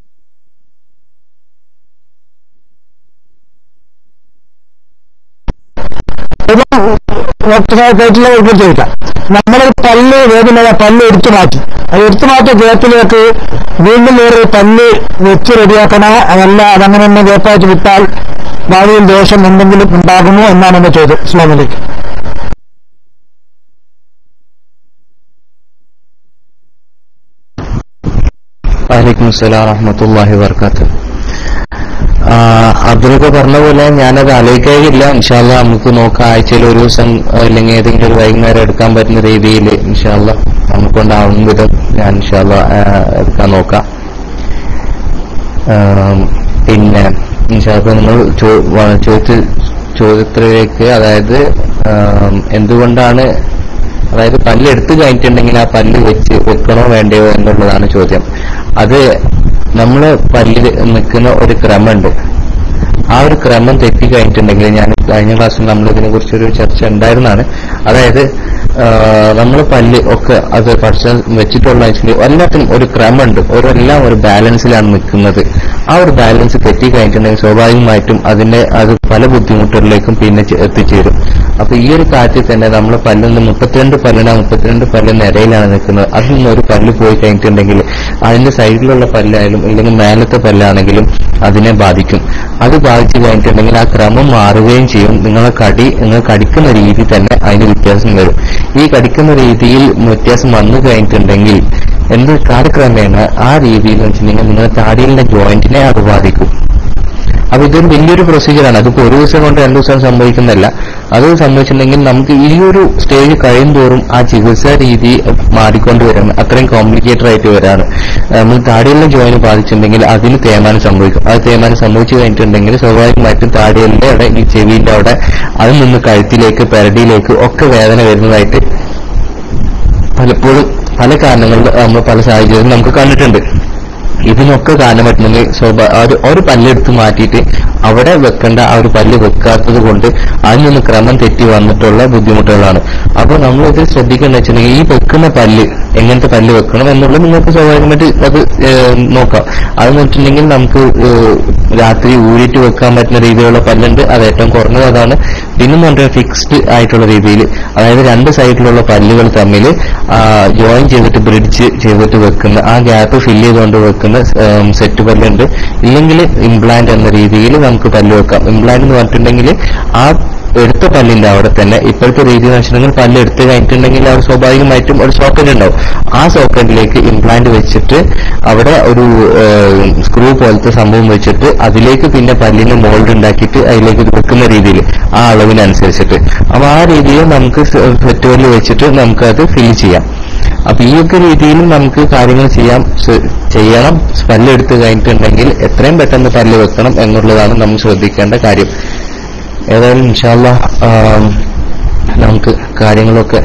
ഡോക്ടറായിട്ടുള്ള ഒരു ചോദിക്കാം. നമ്മളൊരു പല്ല് വേദന പല്ല് എടുത്തു മാറ്റി, അത് എടുത്തു മാറ്റിയ ഗ്യാപ്പിലേക്ക് വീണ്ടും വേറെ പല്ല് വെച്ച് റെഡിയാക്കണോ, അതല്ല അതങ്ങനെ തന്നെ ഗ്യാപ്പായിട്ട് വിട്ടാൽ ഭാവിയിൽ ദോഷം എന്തെങ്കിലും ഉണ്ടാകുമോ എന്നാണ് എന്റെ ചോദ്യം. അസ്സലാമു അലൈക്കും. വഅലൈക്കും അസ്സലാം വറഹ്മത്തുള്ളാഹി വബറകാതുഹു. അബ്ദുലൊക്കെ പറഞ്ഞ പോലെ ഞാനത് ആലോചിക്കുകയില്ല. ഇൻഷാ അല്ലാഹ് നമുക്ക് നോക്കാം, ആഴ്ചയിൽ ഒരു ദിവസം അല്ലെങ്കിൽ ഏതെങ്കിലും ഒരു വൈകുന്നേരം എടുക്കാൻ പറ്റുന്ന രീതിയിൽ ഇൻഷാ അല്ലാഹ് നമുക്കൊണ്ടാവുന്ന വിധം ഞാൻ ഇൻഷാ അല്ലാഹ് എടുക്കാൻ നോക്കാം. പിന്നെ ഇൻഷാ അല്ലാഹ് നിങ്ങൾ ചോദിച്ച ചോദ്യത്തിലേക്ക്, അതായത് എന്തുകൊണ്ടാണ്, അതായത് പല്ല് എടുത്തു കഴിഞ്ഞിട്ടുണ്ടെങ്കിൽ ആ പല്ല് വെച്ച് വെക്കണോ വേണ്ടയോ എന്നുള്ളതാണ് ചോദ്യം. അത് നമ്മള് പല്ലിൽ നിൽക്കുന്ന ഒരു ക്രമമുണ്ട്. ആ ഒരു ക്രമം തെറ്റി കഴിഞ്ഞിട്ടുണ്ടെങ്കിൽ, ഞാൻ കഴിഞ്ഞ ക്ലാസ്സിൽ നമ്മൾ ഇതിനെ കുറിച്ചൊരു ചർച്ച ഉണ്ടായിരുന്നതാണ്. അതായത് നമ്മൾ പല്ല് ഒക്കെ അത് പഠിച്ച വെച്ചിട്ടുള്ള എല്ലാത്തിനും ഒരു ക്രമമുണ്ട്, ഓരെല്ലാം ഒരു ബാലൻസിലാണ് നിൽക്കുന്നത്. ആ ഒരു ബാലൻസ് തെറ്റി കഴിഞ്ഞിട്ടുണ്ടെങ്കിൽ സ്വാഭാവികമായിട്ടും അതിന്റെ അത് പല ബുദ്ധിമുട്ടുകളിലേക്കും പിന്നെ എത്തിച്ചേരും. അപ്പൊ ഈ ഒരു കാര്യത്തിൽ തന്നെ നമ്മൾ പല്ലിന് മുപ്പത്തിരണ്ട് പല്ലിന് മുപ്പത്തിരണ്ട് പല്ലിന് ഇടയിലാണ് നിൽക്കുന്നത്. അതിൽ നിന്ന് ഒരു പല്ല് പോയി കഴിഞ്ഞിട്ടുണ്ടെങ്കിൽ അതിന്റെ സൈഡിലുള്ള പല്ലായാലും അല്ലെങ്കിൽ മേലത്തെ പല്ലാണെങ്കിലും അതിനെ ബാധിക്കും. അത് ബാധിച്ചു കഴിഞ്ഞിട്ടുണ്ടെങ്കിൽ ആ ക്രമം മാറുകയും ചെയ്യും. നിങ്ങളെ കടി നിങ്ങൾ കടിക്കുന്ന രീതി തന്നെ അതിന് വ്യത്യാസം വരും. ഈ കടിക്കുന്ന രീതിയിൽ വ്യത്യാസം വന്നു കഴിഞ്ഞിട്ടുണ്ടെങ്കിൽ എന്ത് കാലക്രമേണ ആ രീതിയിൽ വെച്ചിട്ടുണ്ടെങ്കിൽ നിങ്ങളുടെ താടിയിലെ ജോയിന്റിനെ അത് ബാധിക്കും. അപ്പൊ ഇതൊരു വലിയൊരു പ്രൊസീജിയറാണ്. അതിപ്പോ ഒരു ദിവസം കൊണ്ട് രണ്ടു ദിവസം സംഭവിക്കുന്നതല്ല. അത് സംഭവിച്ചിട്ടുണ്ടെങ്കിൽ നമുക്ക് ഈ ഒരു സ്റ്റേജ് കഴിയും തോറും ആ ചികിത്സാ രീതി മാറിക്കൊണ്ടുവരാണ്, അത്രയും കോംപ്ലിക്കേറ്റഡ് ആയിട്ട് വരാണ്. നമ്മൾ താടിയിലെ ജോയിന്റ് ബാധിച്ചിട്ടുണ്ടെങ്കിൽ അതിന് തേയ്മാനം സംഭവിക്കും. അത് തേയ്മാനം സംഭവിച്ചു കഴിഞ്ഞിട്ടുണ്ടെങ്കിൽ സ്വാഭാവികമായിട്ടും താടിയിലെ അവിടെ ഈ ചെവിന്റെ അവിടെ അതിൽ നിന്ന് കഴുത്തിലേക്ക് പെരടിയിലേക്ക് ഒക്കെ വേദന വരുന്നതായിട്ട് പലപ്പോഴും പല കാരണങ്ങളിൽ നമ്മൾ പല സാഹചര്യങ്ങളും നമുക്ക് കണ്ടിട്ടുണ്ട്. ഇതിനൊക്കെ കാരണം പറ്റുന്നെങ്കിൽ സ്വാഭാവിക ഒരു പല്ലെടുത്ത് മാറ്റിയിട്ട് അവിടെ വെക്കേണ്ട ആ ഒരു പല്ല് വെക്കാത്തത് കൊണ്ട് അതിൽ നിന്ന് ക്രമം തെറ്റി വന്നിട്ടുള്ള ബുദ്ധിമുട്ടുകളാണ്. അപ്പോൾ നമ്മളിത് ശ്രദ്ധിക്കേണ്ട വെച്ചിട്ടുണ്ടെങ്കിൽ ഈ വെക്കുന്ന പല്ല് എങ്ങനത്തെ പല്ല് വെക്കണം എന്നുള്ളത് നിങ്ങൾക്ക് സ്വാഭാവികമായിട്ട് അത് നോക്കാം. അതെന്ന് വെച്ചിട്ടുണ്ടെങ്കിൽ നമുക്ക് രാത്രി ഊരിയിട്ട് വെക്കാൻ പറ്റുന്ന രീതിയിലുള്ള പല്ലുണ്ട്, അത് ഏറ്റവും കുറഞ്ഞത് അതാണ്. പിന്നെ പറഞ്ഞാൽ ഫിക്സ്ഡ് ആയിട്ടുള്ള രീതിയിൽ, അതായത് രണ്ട് സൈഡിലുള്ള പല്ലുകൾ തമ്മിൽ ജോയിൻ ചെയ്തിട്ട് ബ്രിഡ്ജ് ചെയ്തിട്ട് വെക്കുന്ന ആ ഗ്യാപ്പ് ഫില്ല് ചെയ്തുകൊണ്ട് വെക്കുന്ന സെറ്റ് പല്ലുണ്ട്. ഇല്ലെങ്കിൽ ഇംപ്ലാന്റ് എന്ന രീതിയിൽ നമുക്ക് പല്ല് വെക്കാം. ഇംപ്ലാന്റ് എന്ന് പറഞ്ഞിട്ടുണ്ടെങ്കിൽ ആ എടുത്ത പല്ലിന്റെ അവിടെ തന്നെ ഇപ്പോഴത്തെ രീതി എന്ന് വെച്ചിട്ടുണ്ടെങ്കിൽ പല്ല് എടുത്ത് കഴിഞ്ഞിട്ടുണ്ടെങ്കിൽ അവർ സ്വാഭാവികമായിട്ടും ഒരു സോക്കറ്റ് ഉണ്ടാവും. ആ സോക്കറ്റിലേക്ക് ഇംപ്ലാന്റ് വെച്ചിട്ട് അവിടെ ഒരു സ്ക്രൂ പോലത്തെ സംഭവം വെച്ചിട്ട് അതിലേക്ക് പിന്നെ പല്ലിന് മോൾഡ് ഉണ്ടാക്കിയിട്ട് അതിലേക്ക് വെക്കുന്ന രീതിയിൽ ആ അളവിനനുസരിച്ചിട്ട്, അപ്പൊ ആ രീതിയിൽ നമുക്ക് സെറ്റ് പല്ല് വെച്ചിട്ട് നമുക്ക് അത് ഫിൽ ചെയ്യാം. അപ്പൊ ഈ ഒക്കെ രീതിയിലും നമുക്ക് കാര്യങ്ങൾ ചെയ്യാം ചെയ്യണം. പല്ലെടുത്ത് കഴിഞ്ഞിട്ടുണ്ടെങ്കിൽ എത്രയും പെട്ടെന്ന് പല്ല് വെക്കണം എന്നുള്ളതാണ് നമ്മൾ ശ്രദ്ധിക്കേണ്ട കാര്യം. ഏതായാലും ഇൻഷാ അല്ലാഹ് നമുക്ക് കാര്യങ്ങളൊക്കെ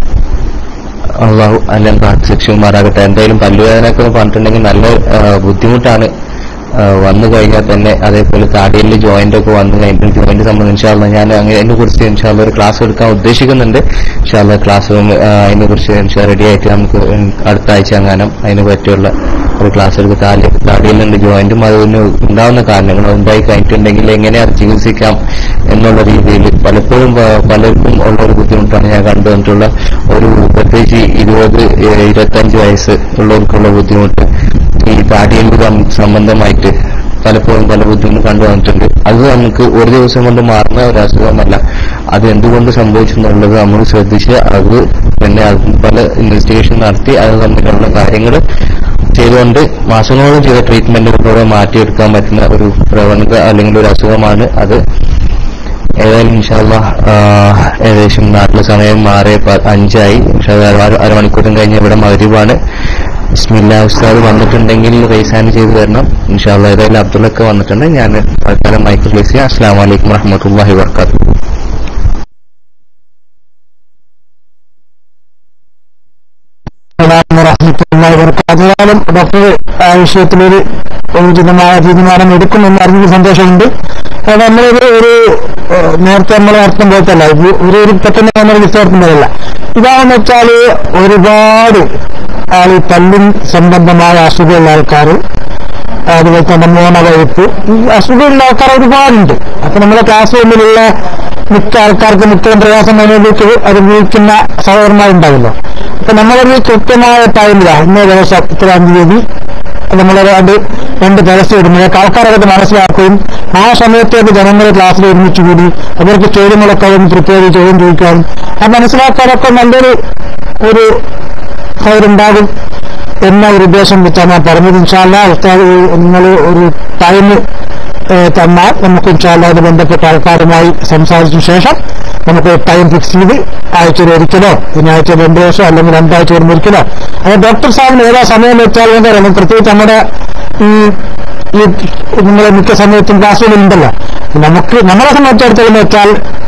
അള്ളാഹു അല്ല ശിക്ഷമാറാകട്ടെ. എന്തായാലും പല്ലുവേദനയൊക്കെ പറഞ്ഞിട്ടുണ്ടെങ്കിൽ നല്ല ബുദ്ധിമുട്ടാണ്. വന്നു കഴിഞ്ഞാൽ തന്നെ, അതേപോലെ താടിയിൽ ജോയിന്റ് ഒക്കെ വന്നു കഴിഞ്ഞിട്ട് ജോയിന്റ് സംബന്ധിച്ചാൽ ഞാൻ അങ്ങനെ അതിനെ കുറിച്ച് ഇൻഷാല്ല ഒരു ക്ലാസ് എടുക്കാൻ ഉദ്ദേശിക്കുന്നുണ്ട്. ഇൻഷാല്ല ക്ലാസ് അതിനെ കുറിച്ച് ഇൻഷാ റെഡി ആയിട്ട് നമുക്ക് അടുത്ത ആഴ്ച അങ്ങാനും അതിനെ പറ്റിയുള്ള ഒരു ക്ലാസ് എടുക്കും. താടി താടിയിലുണ്ട് ജോയിന്റും അതിന് ഉണ്ടാവുന്ന കാരണങ്ങൾ ഉണ്ടായി കഴിഞ്ഞിട്ടുണ്ടെങ്കിൽ എങ്ങനെ അത് ചികിത്സിക്കാം എന്നുള്ള രീതിയിൽ പലപ്പോഴും പലർക്കും ഉള്ള ഒരു ബുദ്ധിമുട്ടാണ് ഞാൻ കണ്ടുവന്നിട്ടുള്ള. ഒരു പ്രത്യേകിച്ച് ഇരുപത് ഇരുപത്തഞ്ച് വയസ്സ് ഉള്ളവർക്കുള്ള ബുദ്ധിമുട്ട് ഈ താടിയിൽ സംബന്ധമായിട്ട് പലപ്പോഴും പല ബുദ്ധിമുട്ട് കണ്ടുവന്നിട്ടുണ്ട്. അത് നമുക്ക് ഒരു ദിവസം കൊണ്ട് മാറുന്ന ഒരു അസുഖമല്ല. അത് എന്തുകൊണ്ട് സംഭവിച്ചു എന്നുള്ളത് നമ്മൾ ശ്രദ്ധിച്ച് അത് പിന്നെ പല ഇൻവെസ്റ്റിഗേഷൻ നടത്തി അത് തമ്മിലുള്ള കാര്യങ്ങൾ ചെയ്തുകൊണ്ട് മാസങ്ങളോളം ചെയ്ത ട്രീറ്റ്മെന്റുകളിലൂടെ മാറ്റിയെടുക്കാൻ പറ്റുന്ന ഒരു പ്രവണത അല്ലെങ്കിൽ ഒരു അസുഖമാണ് അത്. ഏതായാലും ഇൻഷാല്ലാ ഏകദേശം നാട്ടിലെ സമയം മാറി അഞ്ചായി. അരമണിക്കൂറും കഴിഞ്ഞ് ഇവിടെ മഗ്‌രിബാണ്. ബിസ്മില്ലാ. ഉസ്താദ് വന്നിട്ടുണ്ടെങ്കിൽ റൈസാൻ ചെയ്തു തരണം ഇൻഷാല്ലാ. ഏതായാലും അബ്ദുള്ളൊക്കെ വന്നിട്ടുണ്ട്. ഞാൻ തൽക്കാലം മൈക്ക് പ്ലേസ് ചെയ്യാം. അസ്സലാമു അലൈക്കും വറഹ്മത്തുള്ളാഹി വബറകാതുഹു. ും ഡോക്ടർ ആ വിഷയത്തിലൊരു ഉചിതമായ തീരുമാനം എടുക്കുമെന്ന് അറിഞ്ഞ സന്തോഷമുണ്ട്. നമ്മളൊരു ഒരു നേരത്തെ നമ്മൾ നടത്തുന്ന പോലത്തല്ല, ഒരു ഒരു പെട്ടെന്ന് നമ്മൾ വിസ്തീർത്തുന്നതല്ല. ഇതാണെന്ന് വെച്ചാൽ ഒരുപാട് ആൾ പല്ലും സംബന്ധമായ അസുഖമുള്ള ആൾക്കാർ, അതുപോലെ തന്നെ മോണവഴുപ്പ്, ഈ അസുഖമുള്ള ആൾക്കാർ ഒരുപാടുണ്ട്. അപ്പൊ നമ്മുടെ ക്ലാസ് റൂമിലുള്ള മിക്ക ആൾക്കാർക്ക് മിക്കയും പ്രയാസം അനുഭവിച്ച് അനുഭവിക്കുന്ന സഹോദരന്മാരുണ്ടാവില്ലോ. അപ്പൊ നമ്മളൊരു കൃത്യമായ ടൈമിലാണ് ഇന്നേ ദിവസം ഇത്രാം തീയതി നമ്മളൊരു രണ്ട് ദിവസം ഇടുന്നത് ആൾക്കാരൊക്കെ മനസ്സിലാക്കുകയും ആ സമയത്തേക്ക് ജനങ്ങൾ ക്ലാസ്സിൽ ഒരുമിച്ച് കൂടി അവർക്ക് ചോദ്യങ്ങളൊക്കെ ഒന്ന് പ്രത്യേക ചോദ്യം ചോദിക്കാനും അത് മനസ്സിലാക്കാനൊക്കെ നല്ലൊരു ഒരു അവരുണ്ടാകും എന്ന ഒരു ഉദ്ദേശം വെച്ചാണ് ഞാൻ പറഞ്ഞത്. ഇൻഷാല്ലാ ഉസ്താദ് നിങ്ങൾ ഒരു ടൈം തന്നാൽ നമുക്ക് ഇൻഷാല്ലാ അത് ബന്ധപ്പെട്ട ആൾക്കാരുമായി സംസാരിച്ച ശേഷം നമുക്ക് ടൈം ഫിക്സ് ചെയ്ത് ആഴ്ചയിൽ ഒരിക്കലോ ഇതിനാഴ്ച രണ്ടു ദിവസം അല്ലെങ്കിൽ രണ്ടാഴ്ച ഒരിക്കലോ അത് ഡോക്ടർ സാഹിബിന് ഏതാ സമയം വെച്ചാൽ വേണ്ട. പ്രത്യേകിച്ച് നമ്മുടെ ഈ ഈ നിങ്ങളെ മിക്ക സമയത്തും ക്ലാസ്സുകളുണ്ടല്ലോ, നമുക്ക് നമ്മളെ സംബന്ധിച്ചിടത്തോളം വെച്ചാൽ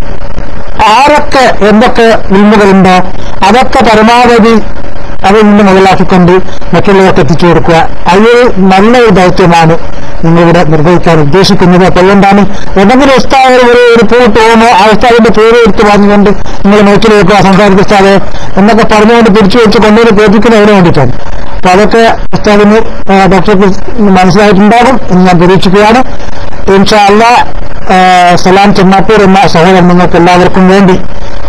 ആരൊക്കെ എന്തൊക്കെ ഉണ്മകളുണ്ടോ അതൊക്കെ പരമാവധി അതിൽ നിന്ന് മുതലാക്കിക്കൊണ്ട് മറ്റുള്ളവർക്ക് എത്തിച്ചു കൊടുക്കുക. അത് നല്ലൊരു ദൗത്യമാണ് നിങ്ങളിവിടെ നിർവഹിക്കാൻ ഉദ്ദേശിക്കുന്നത്. അപ്പോൾ അതുകൊണ്ടാണ് എന്തെങ്കിലും ഉസ്താദ് ഒരു ഒരു പോയിട്ട് പോകുമ്പോൾ ആ ഉസ്താദിന്റെ പേര് എടുത്ത് പറഞ്ഞുകൊണ്ട് നിങ്ങൾ നോക്കി വെക്കുക, സംസാരിക്കുക ഉസ്താദ് എന്നൊക്കെ പറഞ്ഞുകൊണ്ട് തിരിച്ചു വെച്ച് കൊണ്ടുവന്ന് കേൾപ്പിക്കുന്നതിന് വേണ്ടിയിട്ടാണ്. അപ്പൊ അതൊക്കെ ഉസ്താദിന് ഡോക്ടർക്ക് മനസ്സിലായിട്ടുണ്ടാകും എന്ന് ഞാൻ പ്രതീക്ഷിക്കുകയാണ്. ഇൻഷാ അല്ലാഹ് സലാം ചെന്നാപ്പൂർ എന്ന സഹോദരൻ നിങ്ങൾക്ക് എല്ലാവർക്കും വേണ്ടി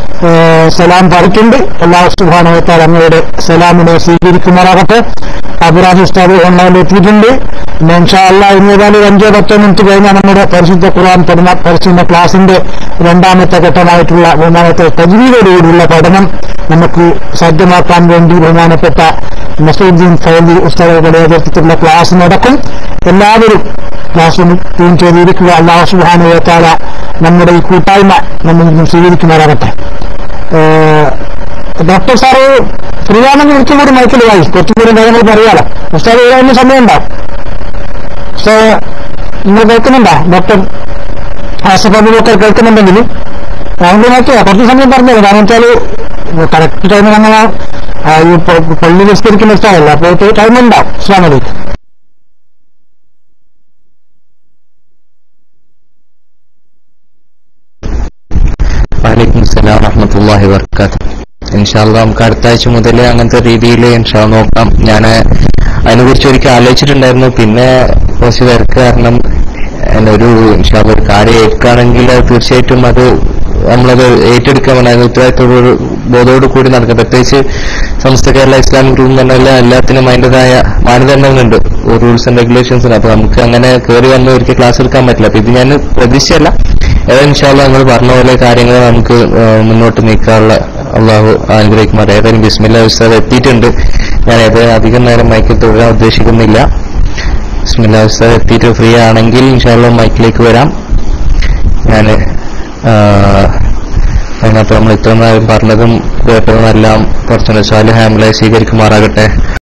സലാം പറഞ്ഞിട്ടുണ്ട്. അല്ലാഹു സുബ്ഹാനഹു വ തആല അങ്ങയുടെ സലാമിനെ സ്വീകരിക്കുമാറാകട്ടെ. അബ്ദുറാഹിം ഉസ്താദ് ഓൺലൈനിൽ എത്തിയിട്ടുണ്ട്. ഇൻഷാ അല്ലാഹ് ഇന്ന് ഏതായാലും അഞ്ചോ പത്തോ മിനിറ്റ് കഴിഞ്ഞാൽ നമ്മുടെ പരിശുദ്ധ ഖുർആൻ പഠന പരിശീലന ക്ലാസിന്റെ രണ്ടാമത്തെ ഘട്ടമായിട്ടുള്ള മൂന്നാമത്തെ തജ്വീദോടുകൂടിയുള്ള പഠനം നമുക്ക് സാധ്യമാക്കാൻ വേണ്ടി ബഹുമാനപ്പെട്ട നസറുദ്ദീൻ ഫൈലി ഉസ്താദുകളുടെ നേതൃത്വത്തിലുള്ള ക്ലാസ് നടക്കും. എല്ലാവരും ക്ലാസ് ട്യൂൺ ചെയ്തിരിക്കുക. അല്ലാഹു സുബ്ഹാനഹു വ തആല നമ്മുടെ ഈ കൂട്ടായ്മ നമ്മൾ സ്വീകരിക്കുമാറാകട്ടെ. ഡോക്ടർ സാറ് ഫ്രീ ആണെങ്കിൽ കുറച്ചും കൂടി മൈക്കിൽ വായി കുറച്ചും കൂടി കാര്യങ്ങൾ പറയാലോ. ഉസ്താദ് ഏതായാലും സമയം ഉണ്ടാവും. സോ നിങ്ങൾ കേൾക്കുന്നുണ്ടോ? ഡോക്ടർ ആസഫ് അബൂബക്കർ കേൾക്കുന്നുണ്ടെങ്കിൽ ഞങ്ങൾ നോക്കിയാ കുറച്ച് സമയം പറഞ്ഞത്. കാരണം വെച്ചാൽ കറക്റ്റ് ടൈമിൽ ഞങ്ങൾ ഈ പള്ളി വിസ്തരിക്കുന്ന ഉസ്താദല്ല, അപ്പോൾ ടൈം ഉണ്ടാവും. അസ്സലാമു അലൈക്കും. വഅലൈക്കും അസ്സലാം വറഹ്മത്തുള്ളാഹി വബറകാതുഹു. ഇൻഷാല്ലാ നമുക്ക് അടുത്ത ആഴ്ച മുതൽ അങ്ങനത്തെ രീതിയിൽ ഇൻഷാല്ലാ നോക്കാം. ഞാൻ അതിനെക്കുറിച്ച് ഒരിക്കൽ ആലോചിച്ചിട്ടുണ്ടായിരുന്നു. പിന്നെ കുറച്ച് തിരക്ക് കാരണം ഒരു ഇൻഷാല്ലാ ഒരു കാര്യം ഏൽക്കുകയാണെങ്കിൽ തീർച്ചയായിട്ടും അത് നമ്മളത് ഏറ്റെടുക്കാൻ വേണം. ഉത്തരവാദിത്വ ബോധത്തോട് കൂടി നടക്കാം. പ്രത്യേകിച്ച് സമസ്ത കേരള ഇസ്ലാമിക് റൂം എന്നല്ല എല്ലാത്തിനും അതിൻ്റെതായ മാനദണ്ഡങ്ങളുണ്ട്, റൂൾസ് ആൻഡ് റെഗുലേഷൻസ് ഉണ്ട്. അപ്പൊ നമുക്ക് അങ്ങനെ കയറി വന്ന് ഒരിക്കൽ ക്ലാസ് എടുക്കാൻ പറ്റില്ല. അപ്പൊ ഇത് ഞാൻ പ്രതീക്ഷയല്ല. ഏതായാലും ഇൻഷാല്ലാ നിങ്ങൾ പറഞ്ഞ പോലെ കാര്യങ്ങൾ നമുക്ക് മുന്നോട്ട് നീക്കാനുള്ള അള്ളാഹു അനുഗ്രഹിക്കുമാർ. ഏതായാലും ബിസ്മില്ലാ ഉസ്താദ് എത്തിയിട്ടുണ്ട്. ഞാൻ ഏതായാലും അധികം നേരം മൈക്കിൽ തുടരാൻ ഉദ്ദേശിക്കുന്നില്ല. ബിസ്മില്ലാ ഉസ്താദ് എത്തിയിട്ട് ഫ്രീ ആണെങ്കിൽ ഇൻഷാല്ലാ മൈക്കിലേക്ക് വരാം. ഞാൻ അതിനകത്ത് നമ്മൾ ഇത്ര നേരം പറഞ്ഞതും കേട്ടതുമെല്ലാം കുറച്ചുകൂടെ സാലിഹായ അമലായി സ്വീകരിക്കുമാറാകട്ടെ.